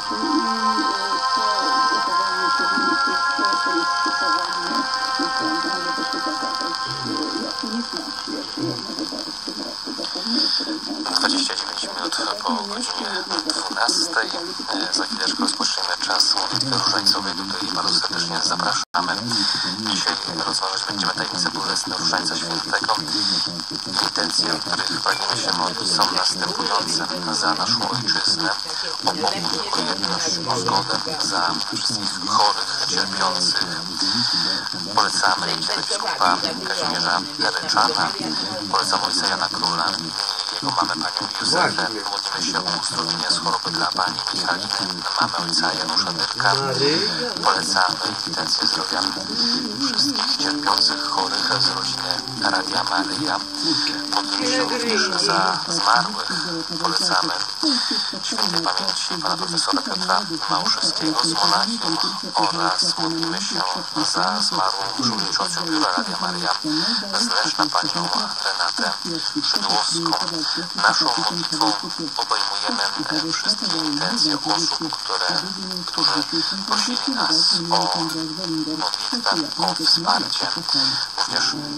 S3: Po godzinie 12. Za chwileczkę rozpoczniemy czas modlitwy różańcowej, do której bardzo serdecznie zapraszamy. Dzisiaj rozważać będziemy tajemnicę Bolesnego Różańca Świętego. Intencje, o których pragniemy się modlić, są następujące: za naszą ojczyznę, o pokój, o jedność, o zgodę, za wszystkich chorych, cierpiących. Polecamy biskupa Kazimierza Ryczana, polecam ojca Jana Króla, jego mamę panią Józefę. Modlimy się o uzdrowienie z choroby dla pani Michaliny, mamy ojca Janusza Dyrka. Polecamy intencje zdrowia wszystkich cierpiących, chorych z rodziny Radia Maryja. Modlimy się również za zmarłych. Polecamy świętej pamięci pana profesora Piotra Małuszewskiego z Monachium oraz modlimy się za zmarłą przewodniczącą biura Radia Maryja z Leszna panią Renatę Szydłowską. Naszą modlitwą obejmujemy wszystkie intencje osób, którzy prosili nas o modlitwę, o wsparcie, również o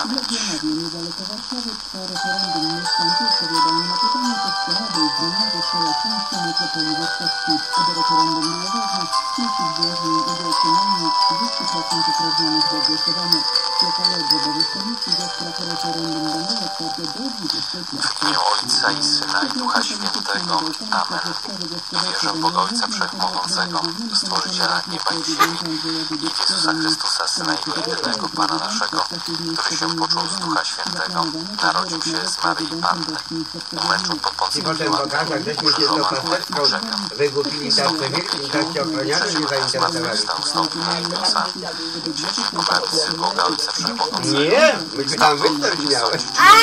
S3: pamięć.
S2: Niedaleko Warszawy trwa referendum. Mieszkańcy odpowiadają na pytanie, czy chcą, aby Gdynia została częścią metropolii warszawskiej. Aby referendum było ważne, musi wziąć w nim udział co najmniej 30% uprawnionych do głosowania. Lokale obwodowych komisji do spraw referendum będą otwarte do 20 lat.
S3: W imię Ojca i Syna i Ducha Świętego. Amen. Wierzę w Boga Ojca Wszechmogącego, Stworzyciela nieba i ziemi i w Jezusa Chrystusa, Syna Jego jedynego, Pana naszego, który się począł z Ducha Świętego, narodził się z Maryi Panny, umęczał pod
S1: I
S3: Poncją
S1: potem pokazał, żeśmy się z tą pasterką wygłupili tak cywilni, tak się ochroniali, nie zainteresowali.
S3: wstał z nogi na niebiosa, siedzi po prawicy Boga Ojca Wszechmogącego.
S1: Nie, myśmy tam występ miały.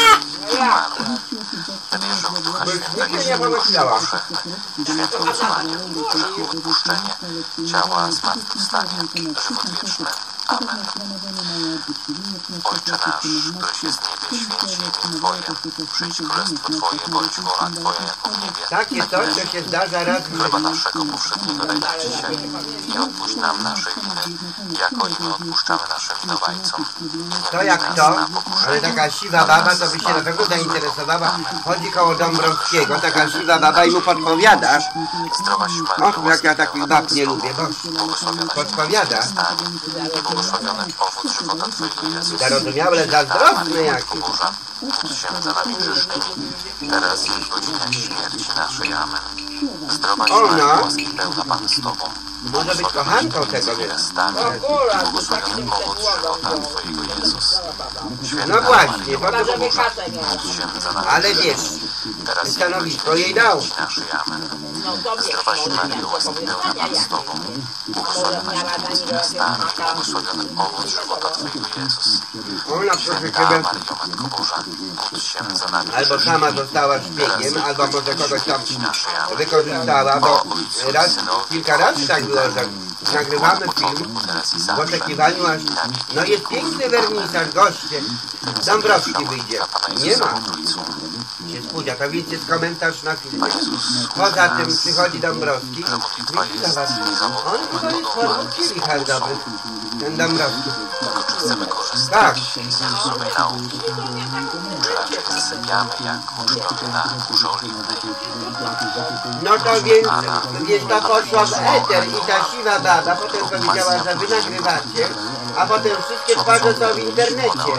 S3: Wierzę w Ducha Świętego,
S1: Nikt nie pomyślała.
S3: święte głosowanie, grzechów odpuszczenie, ciała zmartwychwstanie, żywot wieczny. Amen. Ojcze nasz, któryś jest w niebie, święci imię Twoje, przyjdź królestwo Twoje, bądź wola Twoja jako w niebie.
S1: Takie coś, co się zdarza raz w
S3: Chleba
S1: życiu.
S3: naszego powszedniego daj nam dzisiaj i odpuść nam nasze winy, jako i my odpuszczamy naszym winowajcom.
S1: To jak to, ale taka siwa baba, to by się na pewno zainteresowała. Chodzi koło Dąbrowskiego, taka siwa baba i mu podpowiada.
S3: Zdrowaś Maryjo,
S1: O, jak ja takich bab nie lubię, bo
S3: błogosławiona
S1: podpowiada.
S3: błogosławiony owoc żywota Twojego, Jezus.
S1: Zarozumiałe, zazdrosny jaki.
S3: Boża, módl się za nami grzesznymi, teraz i w godzinę śmierci naszej. Amen. Zdrowaś Maryjo, łaski pełna Pan z Tobą.
S1: Może być kochanką tego,
S3: Twoje
S1: więc.
S3: stanie, błogosławiony owoc żywota Twojego, Jezus. Święta
S1: No właśnie,
S3: Maryjo,
S1: bo to,
S4: Żeby kasę miała.
S3: módl się za nami
S1: ale wiesz,
S3: grzesznymi, teraz i w
S1: stanowisko jej
S3: godzinę
S1: dał.
S3: śmierci naszej. Amen.
S4: No tobie
S3: Zdrowaś
S4: może
S3: Maryjo,
S4: mieć
S3: łaski pełna Pan z Tobą. Błogosławionaś Ty między niewiastami i błogosławiony owoc żywota Twojego, Jezus.
S1: Ona proszę
S3: Święta
S1: Ciebie,
S3: Maryjo, Matko Boża, módl się za nami
S1: albo
S3: grzesznymi,
S1: sama została szpiegiem, albo może kogoś tam
S3: naszej. Amen.
S1: wykorzystała, bo raz, kilka razy tak było, że nagrywamy film
S3: Teraz i
S1: w
S3: zawsze.
S1: oczekiwaniu aż, no jest piękny wernisaż, goście, Dąbrowski wyjdzie, nie ma, się spóźnia, to wiecie, jest komentarz na film. Poza tym przychodzi Dąbrowski,
S3: Modlitwa jest
S1: on chyba jest w kielichach dobry, ten Dąbrowski.
S3: tylko czy chcemy
S1: Tak.
S3: korzystać z Jezusowej nauki, czy raczej zasypiamy jak uczniowie na Górze Oliwnej.
S1: No to więc ta poszła w eter i ta siwa baba potem powiedziała, że wy nagrywacie, a potem wszystkie twarze są w internecie.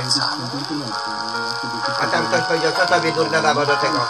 S1: A tam ktoś powiedział, co tobie durna babo do tego?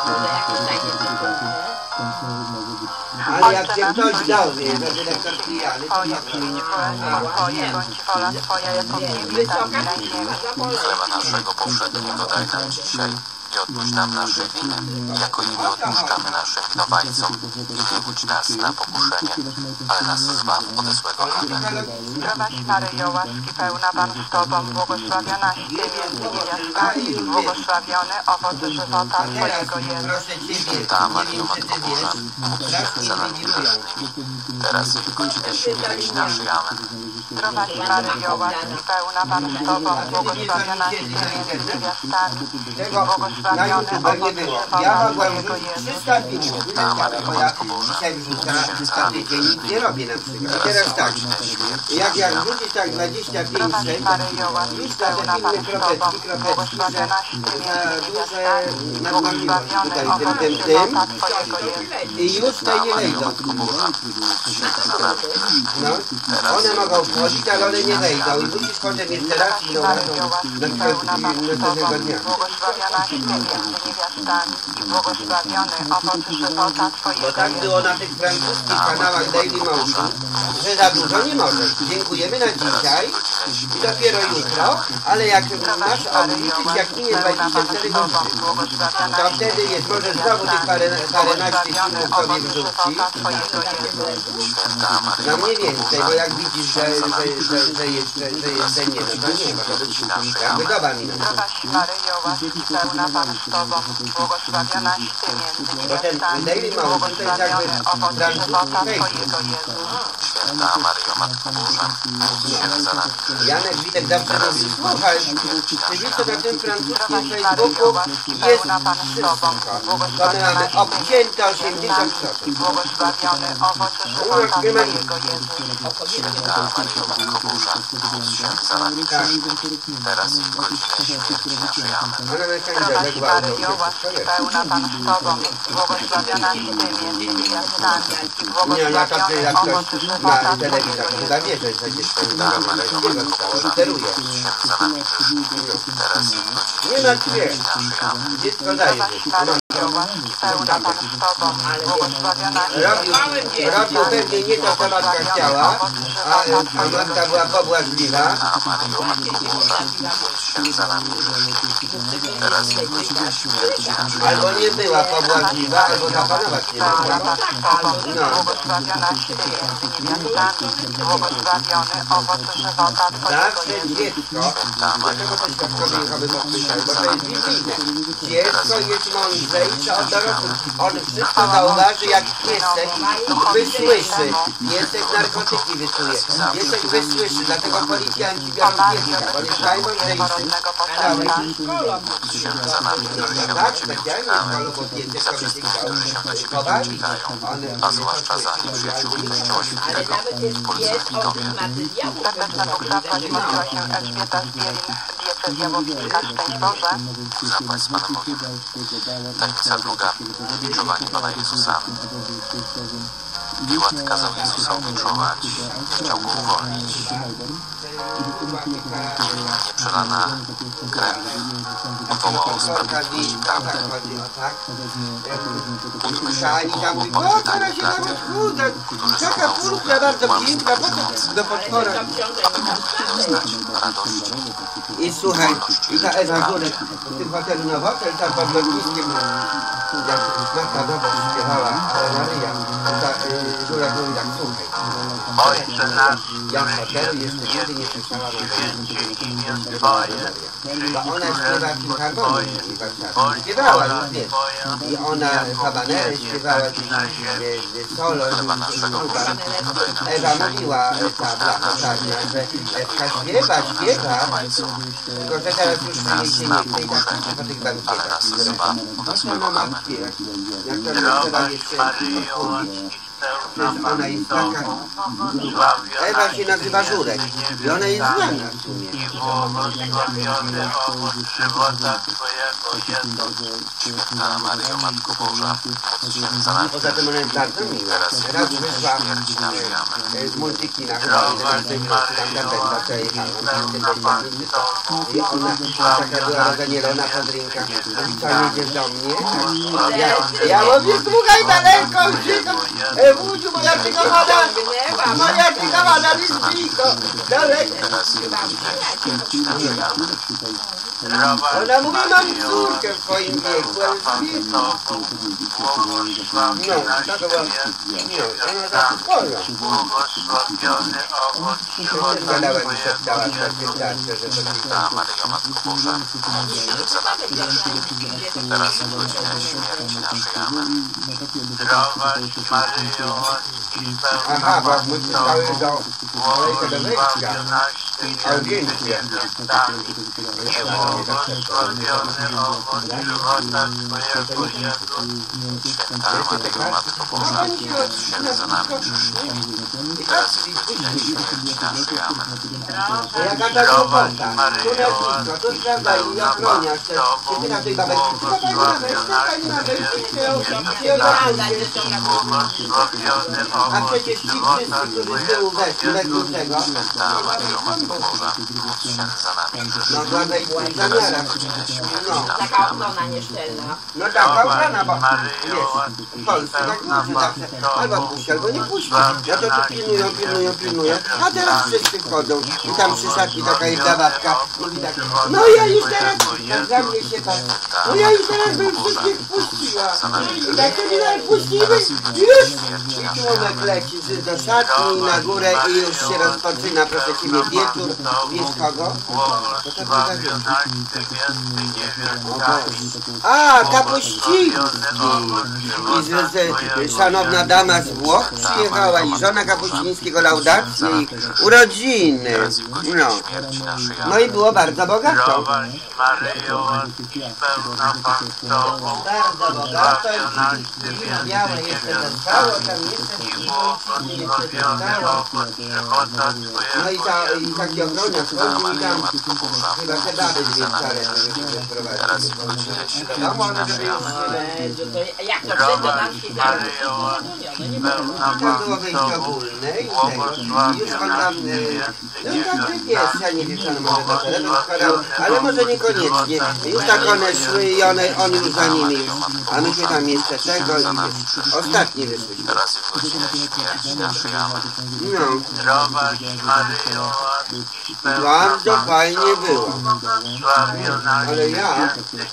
S1: Ale jak się ktoś dowie, że dyrektor pijany, to
S8: Twoje, przyjdź królestwo Twoje, bądź wola Twoja jako w niebie, tak i na ziemi.
S3: Chleba naszego powszedniego daj nam dzisiaj i odpuść nam nasze winy, jako i my odpuszczamy naszym winowajcom. I nie wódź nas na pokuszenie, ale nas zbaw ode złego. Amen.
S8: Zdrowaś Maryjo, łaski pełna Pan z Tobą, błogosławionaś Ty między niewiastami i błogosławiony owoc żywota Twojego Jezus.
S1: proszę Ciebie,
S3: Święta Maryjo, Matko Boża, módl się za nami grzesznymi, teraz i w godzinę śmierci naszej. Amen.
S8: Zdrowaś Maryjo, łaski pełna Pan z Tobą, błogosławionaś Ty między niewiastami i
S1: tego na
S8: błogosławiony
S1: YouTube nie
S8: owoc
S1: było.
S8: żywota
S1: Ja mogłem
S8: Twojego
S1: wrzucić
S8: Jezus.
S1: 300 filmów, bo ja dzisiaj wrzucam na tydzień, nic nie robię na przykład. I teraz tak, jak wrzucisz tak 25,
S8: Zdrowaś
S1: 6,
S8: Maryjo, łaski
S1: już na te
S8: pełna Pan
S1: filmy
S8: z Tobą,
S1: kropeczki, że
S8: błogosławionaś Ty
S1: za
S8: między
S1: duże
S8: niewiastami,
S1: nadgoniło
S8: błogosławiony
S1: tutaj
S8: owoc
S1: tym,
S8: żywota Twojego Jezus.
S1: i już te nie wejdą.
S3: Matko Boża, módl się za nami grzesznymi,
S1: No, one mogą wchodzić, ale one nie wejdą. I musisz potem jeszcze raz i no, następnego dnia.
S8: Błogosławionaś Ty między niewiastami i błogosławiony owoc żywota
S1: Bo
S8: Twojego
S1: tak
S8: Jezus.
S1: było na tych francuskich kanałach Daily Motion, że za dużo nie możesz. Dziękujemy na dzisiaj i dopiero jutro, ale jak masz obliczyć, jak minie 24 godziny, to wtedy jest, możesz znowu tych paręnaście filmów sobie wrzucić.
S3: Święta Maryjo,
S1: No mniej
S3: Matko
S1: więcej,
S3: Boża,
S1: bo jak widzisz, że jeszcze nie, no to nie, bo to by jakby doba minął.
S8: Zdrowaś Maryjo, łaski pełna Pan z Tobą, błogosławionaś Ty między
S1: Bo ten
S8: niewiastami
S1: Daily
S8: i
S1: Motion to jest jakby
S8: błogosławiony owoc żywota
S1: francuski
S8: Twojego
S1: Facebook.
S8: Jezus.
S3: Święta Maryjo, Matko Boża, módl się za nami grzesznymi.
S1: Janek Witek zawsze mówi, słuchaj, czy wiesz, co na tym francuskim
S8: Zdrowaś Maryjo,
S1: Facebooku
S8: łaski
S1: jest
S8: pełna Pan z Tobą,
S1: wszystko. To my
S8: błogosławiona
S1: mamy
S8: Ty
S1: obcięte
S8: między
S1: 80%.
S8: błogosławiony owoc żywota Twojego Jezus.
S3: Święta Maryjo, Matko Boża, módl się za nami grzesznymi, teraz i w godzinę śmierci naszej. Amen.
S1: Ona na
S8: Zdrowaś Maryjo, łaski pełna Pan z Tobą, błogosławionaś Ty między niewiastami,
S1: Nie, ja tak
S8: błogosławiony
S1: jak
S8: owoc
S1: ktoś
S8: żywota
S1: na
S8: Twojego
S1: telewizor chyba wie, że przecież to steruje.
S3: Za nami grzesznymi, teraz i w godzinę
S1: Nie martw się,
S3: śmierci naszej. Amen.
S1: dziecko daje.
S8: Zdrowaś Maryjo, łaski pełna Pan z Tobą, błogosławionaś Ty
S1: Robił pewnie nie to, co matka chciała, a matka była pobłażliwa.
S3: A Maryjo, Matko Boża, módl się za nami grzesznymi, teraz i w godzinę śmierci naszej.
S1: Albo nie była pobłażliwa, albo zapanować nie
S8: pełna
S1: mogła.
S8: Pan z Tobą, błogosławionaś Ty między niewiastami, błogosławiony owoc żywota Twojego
S1: Zawsze
S8: Jezus.
S1: dziecko, dlatego też świadkowie Jehowy podkreślają, bo to jest biblijne. Dziecko jest mądrzejsze od dorosłych. On wszystko zauważy, jak piesek wysłyszy. Piesek narkotyki wysłuje. Piesek wysłyszy, dlatego policjanci biorą pieska, bo jest najmądrzejszy.
S3: Módl się za nami grzesznymi.
S1: Tak, specjalnie w szkole, bo piesek
S3: Za
S1: sobie
S3: wszystkich,
S1: chciał
S3: którzy się do Ciebie
S1: chować.
S3: uciekają, a zwłaszcza za nieprzyjaciółmi Kościoła Świętego w Polsce i Tobie.
S8: Serdeczna Bóg zapłać modliła się Elżbieta z Bielin, diecezja łowicka. Szczęść Boże.
S3: Zapłać z Panem Bogiem. Tajemnica druga. Biczowanie Pana Jezusa. Piłat kazał Jezusa ubiczować. Chciał go uwolnić. Nieprzelana krew wołała o sprawiedliwość i prawdę.
S1: Szani tam mówi, o, teraz się nawet chuda, taka pulka bardzo piękna, po co do potwora.
S3: Radości.
S1: I słuchaj, i ta Ewa Górek w tym hotelu Nowotel, tam pod lotniskiem, jak Matka Boża śpiewała, ale Maryja, ta Żurek mówi tak, słuchaj.
S9: Ojcze nasz,
S1: Ja w hotelu jeszcze nigdy nie słyszałam bo ona śpiewa filharmonii w Warszawie. Śpiewała już, wiesz. I ona habanerę śpiewała, solo, Ewa mówiła, ta blata czarna, że Ewka śpiewa, tylko że teraz już jej się nie chce i tak po tych
S3: Ale
S1: bankietach.
S3: raz chyba do swego
S1: Ma
S3: Pana.
S1: śpiewać. Jak to nie trzeba jeszcze odpuścić. Ona jest taka... Ewa się nazywa Żurek i ona jest znana w sumie.
S3: Święta Maryjo, Matko Boża, módl się za nami
S1: Poza tym ona jest bardzo miła. Raz wyszła z multikina, chyba tam przejechała. I ona taka była rozanielona po drinkach. I co, jedziesz do mnie? Ja mówię, słuchaj daleko, Ewusiu, moja ty kochana blisko, daleko. Ona mówi, mam córkę w swoim wieku, Elżbietę. No, tak była, ona tak spora. Gadała mi szeptała, że to
S3: Święta Maryjo, Matko Boża, módl się za nami grzesznymi, teraz i w godzinę śmierci naszej. Amen.
S1: aha, bo my czytały do wejścia. Audiencję.
S3: Święta Maryjo, Matko Boża, módl się za nami grzesznymi, teraz i w godzinę śmierci naszej. Amen.
S1: Jaka ta robota? Tu nazwisko, tu sprawdza i ochroniarz też. Czy ty na tej babeczce? Pani a przecież ci wszyscy, którzy z tyłu weszli, według tego,
S3: Święta Maryjo, Matko Boża, módl się za nami
S1: no
S3: grzesznymi,
S1: dla tej zamiarach. No,
S4: Taka ochrona nieszczelna.
S1: no taka ochrona, bo wiesz, w Polsce tak mówi zawsze, albo puści, albo nie puści. Ja to tu pilnują, a teraz wszyscy wchodzą i tam przy szatni taka jedna babka mówi tak, no ja już teraz, tak za mnie się patrzy, no ja już teraz bym wszystkich wpuściła. I tak to nie nawet puścimy, już! I człowiek leci do szatni na górę i już się rozpoczyna, proszę Ciebie, wielki wzór, wiesz kogo? A, Kapuściński! I szanowna dama z Włoch przyjechała i żona Kapuścińskiego, laudacje i urodziny. No i było bardzo bogato. Bardzo bogato. Białe jeszcze zostało, tam jeszcze no i taki ochroniarz chodził i tam chyba te baby dwie wcale
S3: Teraz w godzinie śmierci naszej
S4: jak to wtedy nam się
S1: tam było wejście ogólne i już on tam no taki pies, ja nie wiem, czy on może do terenu składał, ale może niekoniecznie. Już tak one szły i on już za nimi już. A myśmy tam jeszcze tego i ostatni wyszliśmy.
S3: Teraz w godzinie śmierci naszej
S1: No. Bardzo fajnie było. Ale ja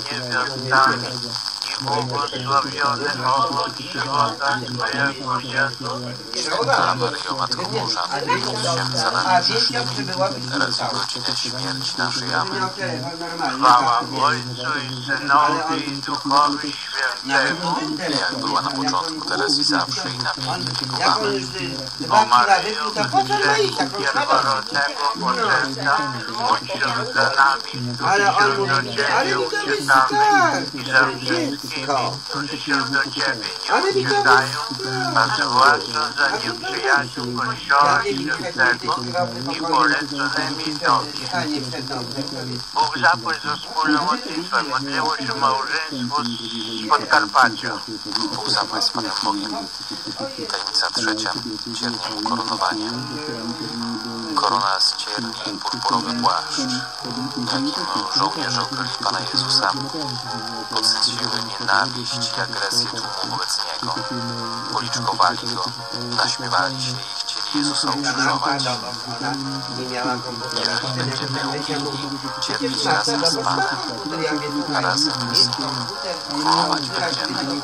S6: błogosławiony owoc żywota Twojego Jezus.
S3: Maryjo, Matko Boża, się za nami grzesznymi, teraz w godzinę śmierci naszej. Amen.
S6: Chwała Ojcu i Synowi i Duchowi Świętemu.
S3: Jak była na początku, teraz i zawsze i na wieki
S1: jak on
S3: wieków.
S1: już
S6: O
S1: dwa
S6: Maryjo,
S1: wypił, to po co ma iść taką szkodą?
S6: pierworodnego poczęta, módl się za nami,
S1: Ale on
S6: którzy
S1: mówi,
S6: się do
S1: ale
S6: Ciebie
S1: mi to
S6: uciekamy
S1: wystarczy.
S6: i za wszystkimi,
S1: Dziecko.
S6: którzy się do Ciebie
S1: Ale
S6: nie
S1: mi to
S6: uciekają, a
S1: wystarczy.
S6: zwłaszcza za nieprzyjaciół Kościoła Świętego i poleconymi Tobie.
S1: Stanie przed nosem.
S6: Bóg zapłać za wspólną modlitwę, modliło się małżeństwo z Podkarpacia.
S3: Bóg zapłać z Panem Bogiem. Tajemnica trzecia. Ciernie ukoronowanie. Korona z cierni i purpurowy płaszcz, jakim żołnierze okryli Pana Jezusa, podsyciły nienawiść i agresję tłumu wobec Niego. Policzkowali Go, naśmiewali się i chcieli Jezusa ukrzyżować. Jeżeli będziemy umieli cierpieć razem z Panem, a razem z Nim królować będziemy.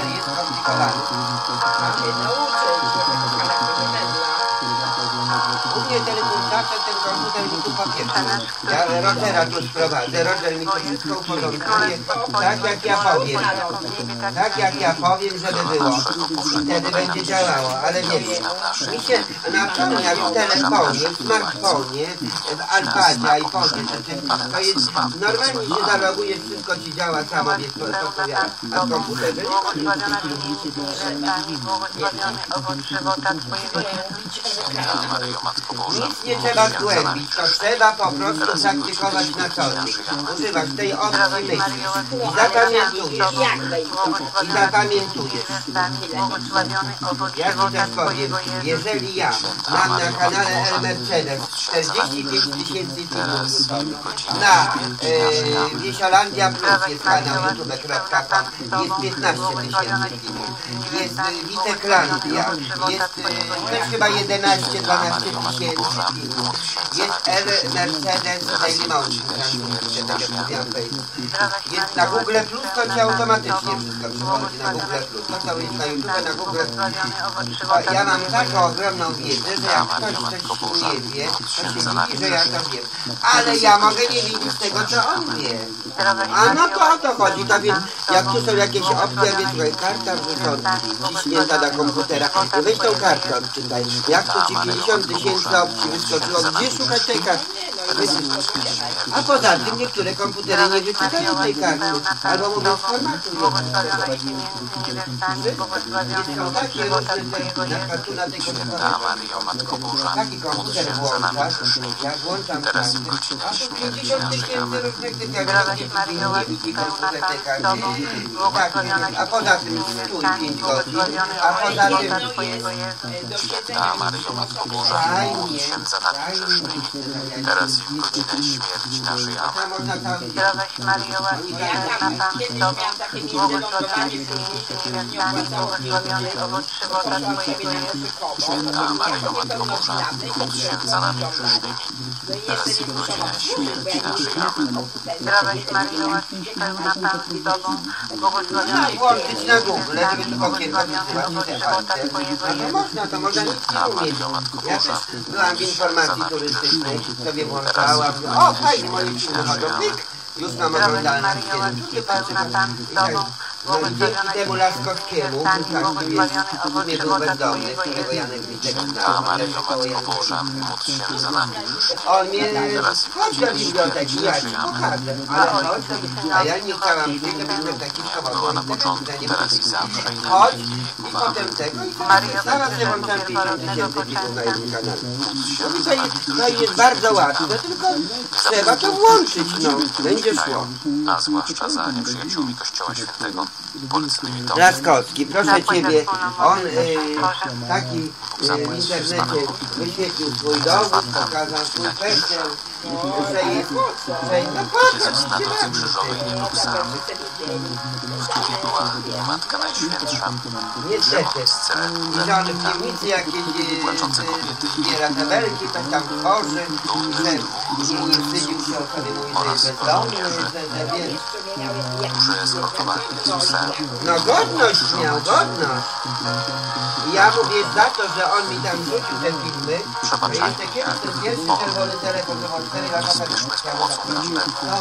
S1: Głównie teleportacja, ten komputer mi tu papierze. Ja Rogera tu sprowadzę, Roger mi to wszystko uporządkuje, tak jak ja powiem. Tak jak ja powiem, żeby było. Wtedy będzie działało, ale wiecie, mi się napełnia w telefonie, w smartfonie, w iPadzie, iPodzie, to jest, normalnie się zalogujesz, wszystko ci działa samo, wiesz, to powiada. A w komputerze nie
S8: Błogosławiona Pani, błogosławiony owoc żywota Twojego Jezus.
S3: Matko Boża,
S1: nic nie trzeba głębić, to trzeba po prostu praktykować na co dzień. Używasz tej opcji myśli i zapamiętujesz. I zapamiętujesz.
S8: Błogosławiony owoc
S1: Ja ci
S8: żywota
S1: też powiem,
S8: Twojego Jezus.
S1: jeżeli ja mam na kanale El Mercedes 45 000 filmów na Wiesiolandia Plus jest kanał youtube.com, jest 15 000 filmów, jest Witeklandia, jest też chyba 11-12 tysięcy filmów, jest El Mercedes Daily Motion, jest na Google Plus, to ci automatycznie wszystko przychodzi na Google Plus, to co jest na YouTube, na Google Plus. Ja mam taką ogromną wiedzę, że jak ktoś coś nie wie, to się dziwi, że ja to wiem. Ale ja mogę nie wiedzieć tego, co on wie. A no to o to chodzi, to więc jak tu są jakieś opcje, ja wiem, słuchaj, karta wciśnięta do komputera, to weź tą kartę odczytaj. Jak to ci 50 000 opcji wyskoczyło, gdzie szukać tej karty? A poza tym niektóre komputery nie wyczytają tej karty, albo mówią z formatu. Są takie różne, na przykład tu na tej komputerze. Taki komputer włączasz, ja włączam
S3: Teraz w
S1: karty,
S3: godzinę
S1: a tu
S3: śmierci
S1: 50
S3: naszej.
S1: 000 różnych tych komputer tej karty. Tak, a poza tym stój 5 godzin, a poza tym
S3: Święta Maryjo, Matko Boża, módl się za nami grzesznymi, teraz teraz i w godzinę śmierci naszej. Amen.
S8: Zdrowaś Maryjo, łaski pełna Pan z Tobą, błogosławiona Ty między niewiastami, błogosławiony owoc żywota Twojego Jezus.
S3: Święta Maryjo, Matko Boża, módl się za nami grzesznymi, teraz i w godzinę śmierci naszej. Amen.
S8: Zdrowaś Maryjo, łaski pełna Pan z Tobą, błogosławiona Ty
S1: Włączyć na Google,
S8: między
S1: żeby to okienko
S8: błogosławiony owoc żywota Twojego
S1: no
S8: Jezus.
S1: to można nic nie umieć. Ja też byłam w informacji turystycznej, sobie włączałam. O, fajnie, moje filmy chodzą, pyk. Już mam
S8: Zdrowaś
S1: oglądane
S8: Maryjo, łaski pełna Pan z Tobą,
S1: no i dzięki temu Laskowskiemu, tak, nie był bezdomny, którego Janek Witek
S3: Święta Maryjo, Matko Boża, módl się za nami grzesznymi.
S1: on mnie, chodź do biblioteki, ja ci pokażę, ale chodź, a ja nie chciałam przyjść do biblioteki,
S3: Była na początku, teraz i zawsze i na
S1: chodź,
S3: wieki
S1: i
S3: wieków.
S1: potem
S3: Amen.
S1: tego, i
S8: Maryjo,
S1: zaraz
S8: bez
S1: ja włączam
S8: grzechu
S1: 50
S8: pierworodnego
S1: 000 filmów na jednym kanale.
S3: Módl się
S1: No
S3: za
S1: i
S3: nami
S1: to jest bardzo łatwe, tylko trzeba to włączyć, no, będzie szło.
S3: a zwłaszcza za nieprzyjaciółmi Kościoła Świętego poleconymi to.
S1: Laskowski, proszę Ciebie, on taki w internecie wyświetlił swój dowód, pokazał swój PESEL, że jest, no
S3: Jezus na nocy krzyżowej nie mógł sam. W klubie była Matka Najświętsza.
S1: niestety, i że on w piwnicy jakieś zbiera tabelki, to tam tworzy, że nie wstydził się o sobie, mówi, że jest bezdomny, że wiesz.
S3: Duże zgotowali Jezusa.
S1: No godność miał, godność. I ja mówię za to, że on mi tam rzucił te filmy, że jeszcze kiedyś ten pierwszy czerwony telefon, to mam 4 lata temu.
S3: Bezpieczne z pomocą drażnego.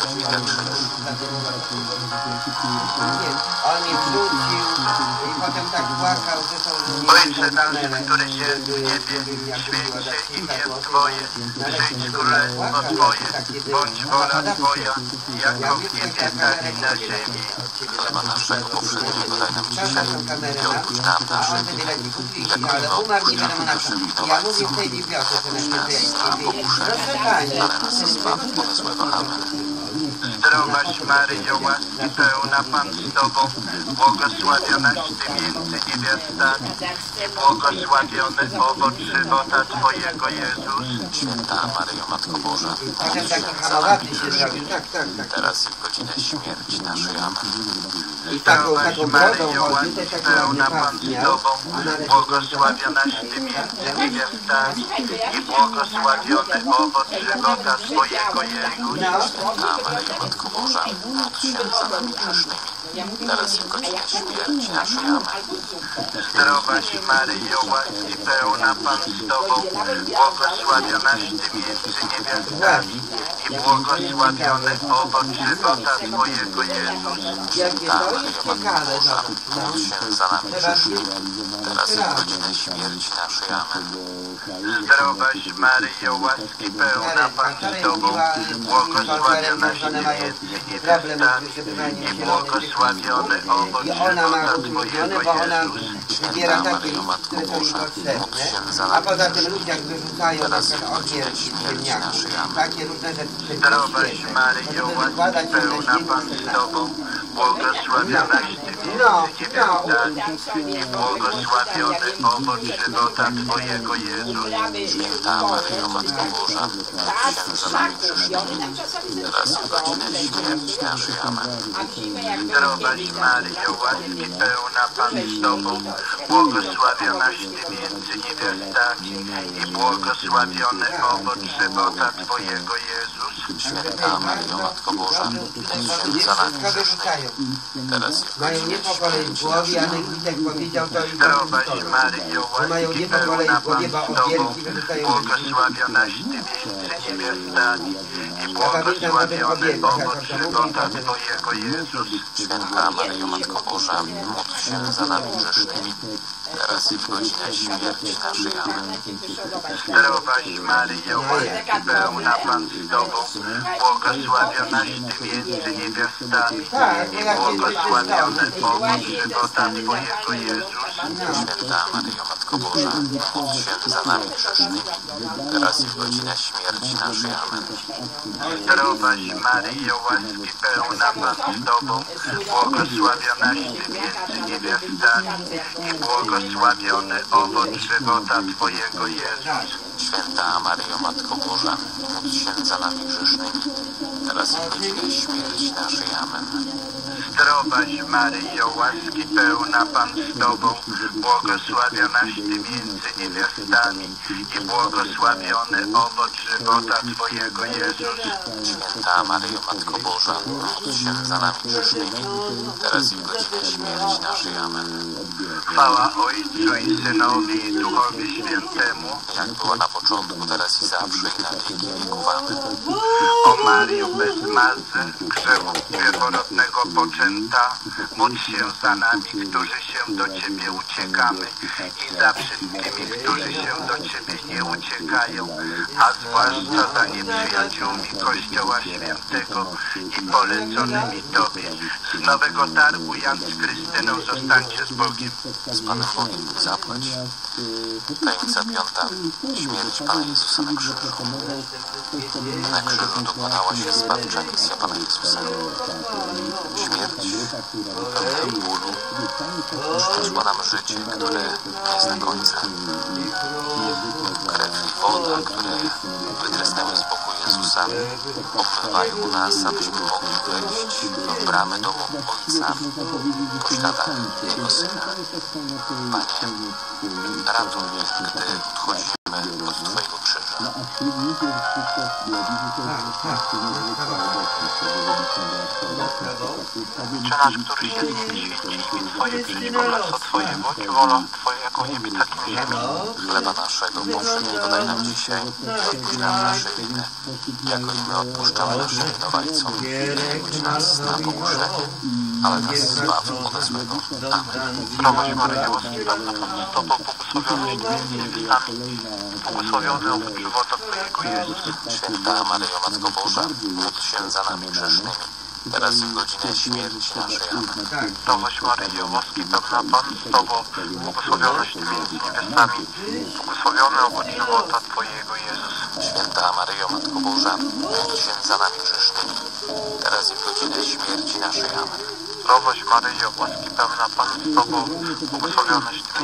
S1: Nie, on mi wrzucił i potem tak płakał, że to
S6: Ojcze nasz, któryś jest w niebie, święć się imię Twoje, przyjdź królestwo Twoje, bądź wola Twoja, jako w niebie, tak i na ziemi.
S3: Chleba naszego powszedniego daj nam dzisiaj
S1: przepraszam kamerę
S3: i odpuść nam
S1: a
S3: nasze
S1: on
S3: winy,
S1: tyle mi kupili,
S3: jak
S1: ale
S3: my
S1: umarł nie
S3: odpuszczamy
S1: wiadomo na co.
S3: naszym
S1: Ja
S3: winowajcom.
S1: mówię w tej bibliotece na
S3: Nas na
S1: świętej.
S3: pokuszenie,
S1: Proszę Pani,
S3: ale nas zbaw od złego. Amen.
S6: Zdrowaś Maryjo, łaski pełna Pan z Tobą, błogosławionaś Ty między niewiastami i błogosławiony owoc żywota Twojego Jezus.
S3: Święta Maryjo, Matko Boża,
S1: potem
S3: módl
S1: taki
S3: się za
S1: hamowaty
S3: nami
S1: się
S3: grzesznymi,
S1: zrobił, tak.
S3: teraz i w godzinę śmierci naszej. Amen.
S1: I taką
S6: Zdrowaś
S1: brodą
S6: Maryjo,
S1: chodził,
S6: łaski
S1: też taki ładny
S6: pełna
S1: pas
S6: Pan z
S1: miał.
S6: Tobą,
S1: A nareszcie
S6: błogosławionaś Ty między niewiastami i błogosławiony owoc żywota Twojego Jezus.
S3: Święta Maryjo, Matko Boża, módl się za nami grzesznymi, teraz i w godzinę śmierci naszej. Amen.
S6: Zdrowaś Maryjo, łaski pełna Pan z Tobą, błogosławionaś Ty między niewiastami i błogosławiony owoc żywota Twojego Jezus.
S1: Jakie
S3: Święta
S1: to
S3: Maryjo,
S1: jest
S3: Matko
S1: ciekawe,
S3: Boża, módl się za nami grzesznymi, teraz i w godzinę śmierci naszej. Amen.
S6: Zdrowaś Maryjo, łaski pełna Pan z Tobą, błogosławionaś Ty między niewiastami i błogosławiony owoc
S1: I ona ma
S6: żywota
S1: utrudnione,
S6: Twojego
S1: bo ona
S6: Jezus.
S1: wybiera takie,
S3: Maryjo, Matko
S1: które są
S3: Boża,
S1: niepotrzebne,
S3: módl się za
S1: a
S3: nami
S1: poza tym
S3: grzesznymi,
S1: ludzie jak wyrzucają na
S3: teraz i
S1: przykład
S3: w godzinę
S1: ogier
S3: śmierci
S1: ziemniaków,
S3: naszej. Amen.
S1: takie różne rzeczy.
S6: Zdrowaś Maryjo, łaski pełna Pan z Tobą, błogosławionaś Ty między niewiastami i błogosławiony owoc żywota Twojego Jezus.
S3: Święta Maryjo, Matko Boża, módl się za nami grzesznymi, teraz i w godzinę śmierci naszej. Amen.
S6: Zdrowaś Maryjo, łaski pełna Pan z Tobą, błogosławionaś Ty między niewiastami i błogosławiony owoc żywota Twojego Jezus.
S3: Święta Maryjo, Matko Boża, módl się za nami grzesznymi, teraz i w
S1: Mają
S3: godzinę
S1: nie po kolei w
S3: śmierci
S1: głowie,
S3: naszej.
S1: Janek Witek powiedział to i
S6: Zdrowaś
S1: to
S6: Maryjo,
S1: mają
S6: łaski
S1: nie po kolei
S6: pełna
S1: w głowie,
S6: Pan
S1: bo
S6: z Tobą,
S1: ogielki wyrzucają.
S6: błogosławionaś Ty między niewiastami i błogosławiony owoc żywota Twojego Jezus.
S3: Święta Maryjo, Matko Boża, módl się za nami grzesznymi, teraz i w godzinę śmierci naszej. Amen.
S6: Zdrowaś Maryjo, łaski pełna Pan z Tobą, błogosławionaś Ty między niewiastami i błogosławiony owoc żywota Twojego Jezus.
S3: Święta Maryjo, Matko Boża, módl się za nami grzesznymi, teraz i w godzinę śmierci naszej. Amen.
S6: Zdrowaś Maryjo, łaski pełna, Pan z Tobą, błogosławionaś Ty między niewiastami i błogosławiony owoc żywota Twojego, Jezus.
S3: Święta Maryjo, Matko Boża, módl się za nami grzesznymi, teraz i w godzinę śmierci naszej. Amen.
S6: Zdrowaś Maryjo, łaski pełna, Pan z Tobą, błogosławionaś Ty między niewiastami i błogosławiony owoc żywota Twojego, Jezus.
S3: Święta Maryjo, Matko Boża, módl się za nami grzesznymi, teraz i w godzinę śmierci naszej. Amen.
S6: Chwała Ojcu i Synowi i Duchowi Świętemu,
S3: Jak było na początku, teraz i zawsze i na wieki wieków. Amen.
S6: o Maryjo bez mazy, grzechu pierworodnego poczęta, módl się za nami, którzy się do Ciebie uciekamy i za wszystkimi, którzy się do Ciebie nie uciekają, a zwłaszcza za nieprzyjaciółmi Kościoła Świętego i poleconymi Tobie. Z Nowego Targu Jan z Krystyną, zostańcie z Bogiem.
S3: Z Panem Bogiem zapłać. Tajemnica piąta. Śmierć Pana Jezusa na krzyżu. Na krzyżu dokonała się zbawcza misja Pana Jezusa. Śmierć pełna bólu przyniosła nam życie, które nie zna końca. Krew i woda, które wytrysnęły z boku Jezusa, obmywają nas, abyśmy mogli wejść w bramy domu Ojca, posiada Jego Syna. Panie, ratuj mnie, gdy odchodzimy od Twojego krzyża.
S6: Ojcze nasz, któryś jest w świecie, imię Twoje, przyjdź królestwo Twoje, bądź wola Twoja jako w niebie, tak i na ziemi.
S3: Chleba naszego powszedniego daj nam dzisiaj i odpuść nam nasze winy, jako i my odpuszczamy naszym winowajcom. Nie wódź nas na pokuszenie, ale nas zbaw ode złego. Amen.
S6: Zdrowaś Maryjo, łaski pełna, Pan z Tobą, błogosławionaś Ty między niewiastami, błogosławiony owoc żywota Twojego, Jezus.
S3: Święta Maryjo, Matko Boża, módl się za nami grzesznymi, teraz i w godzinę śmierci naszej. Amen.
S6: Zdrowaś Maryjo, łaski pełna, Pan z Tobą, błogosławionaś Ty między niewiastami, błogosławiony owoc żywota Twojego, Jezus.
S3: Święta Maryjo, Matko Boża, módl się za nami grzesznymi, teraz i w godzinę śmierci naszej. Amen.
S6: Zdrowaś Maryjo, łaski pełna, Pan z Tobą, błogosławionaś Ty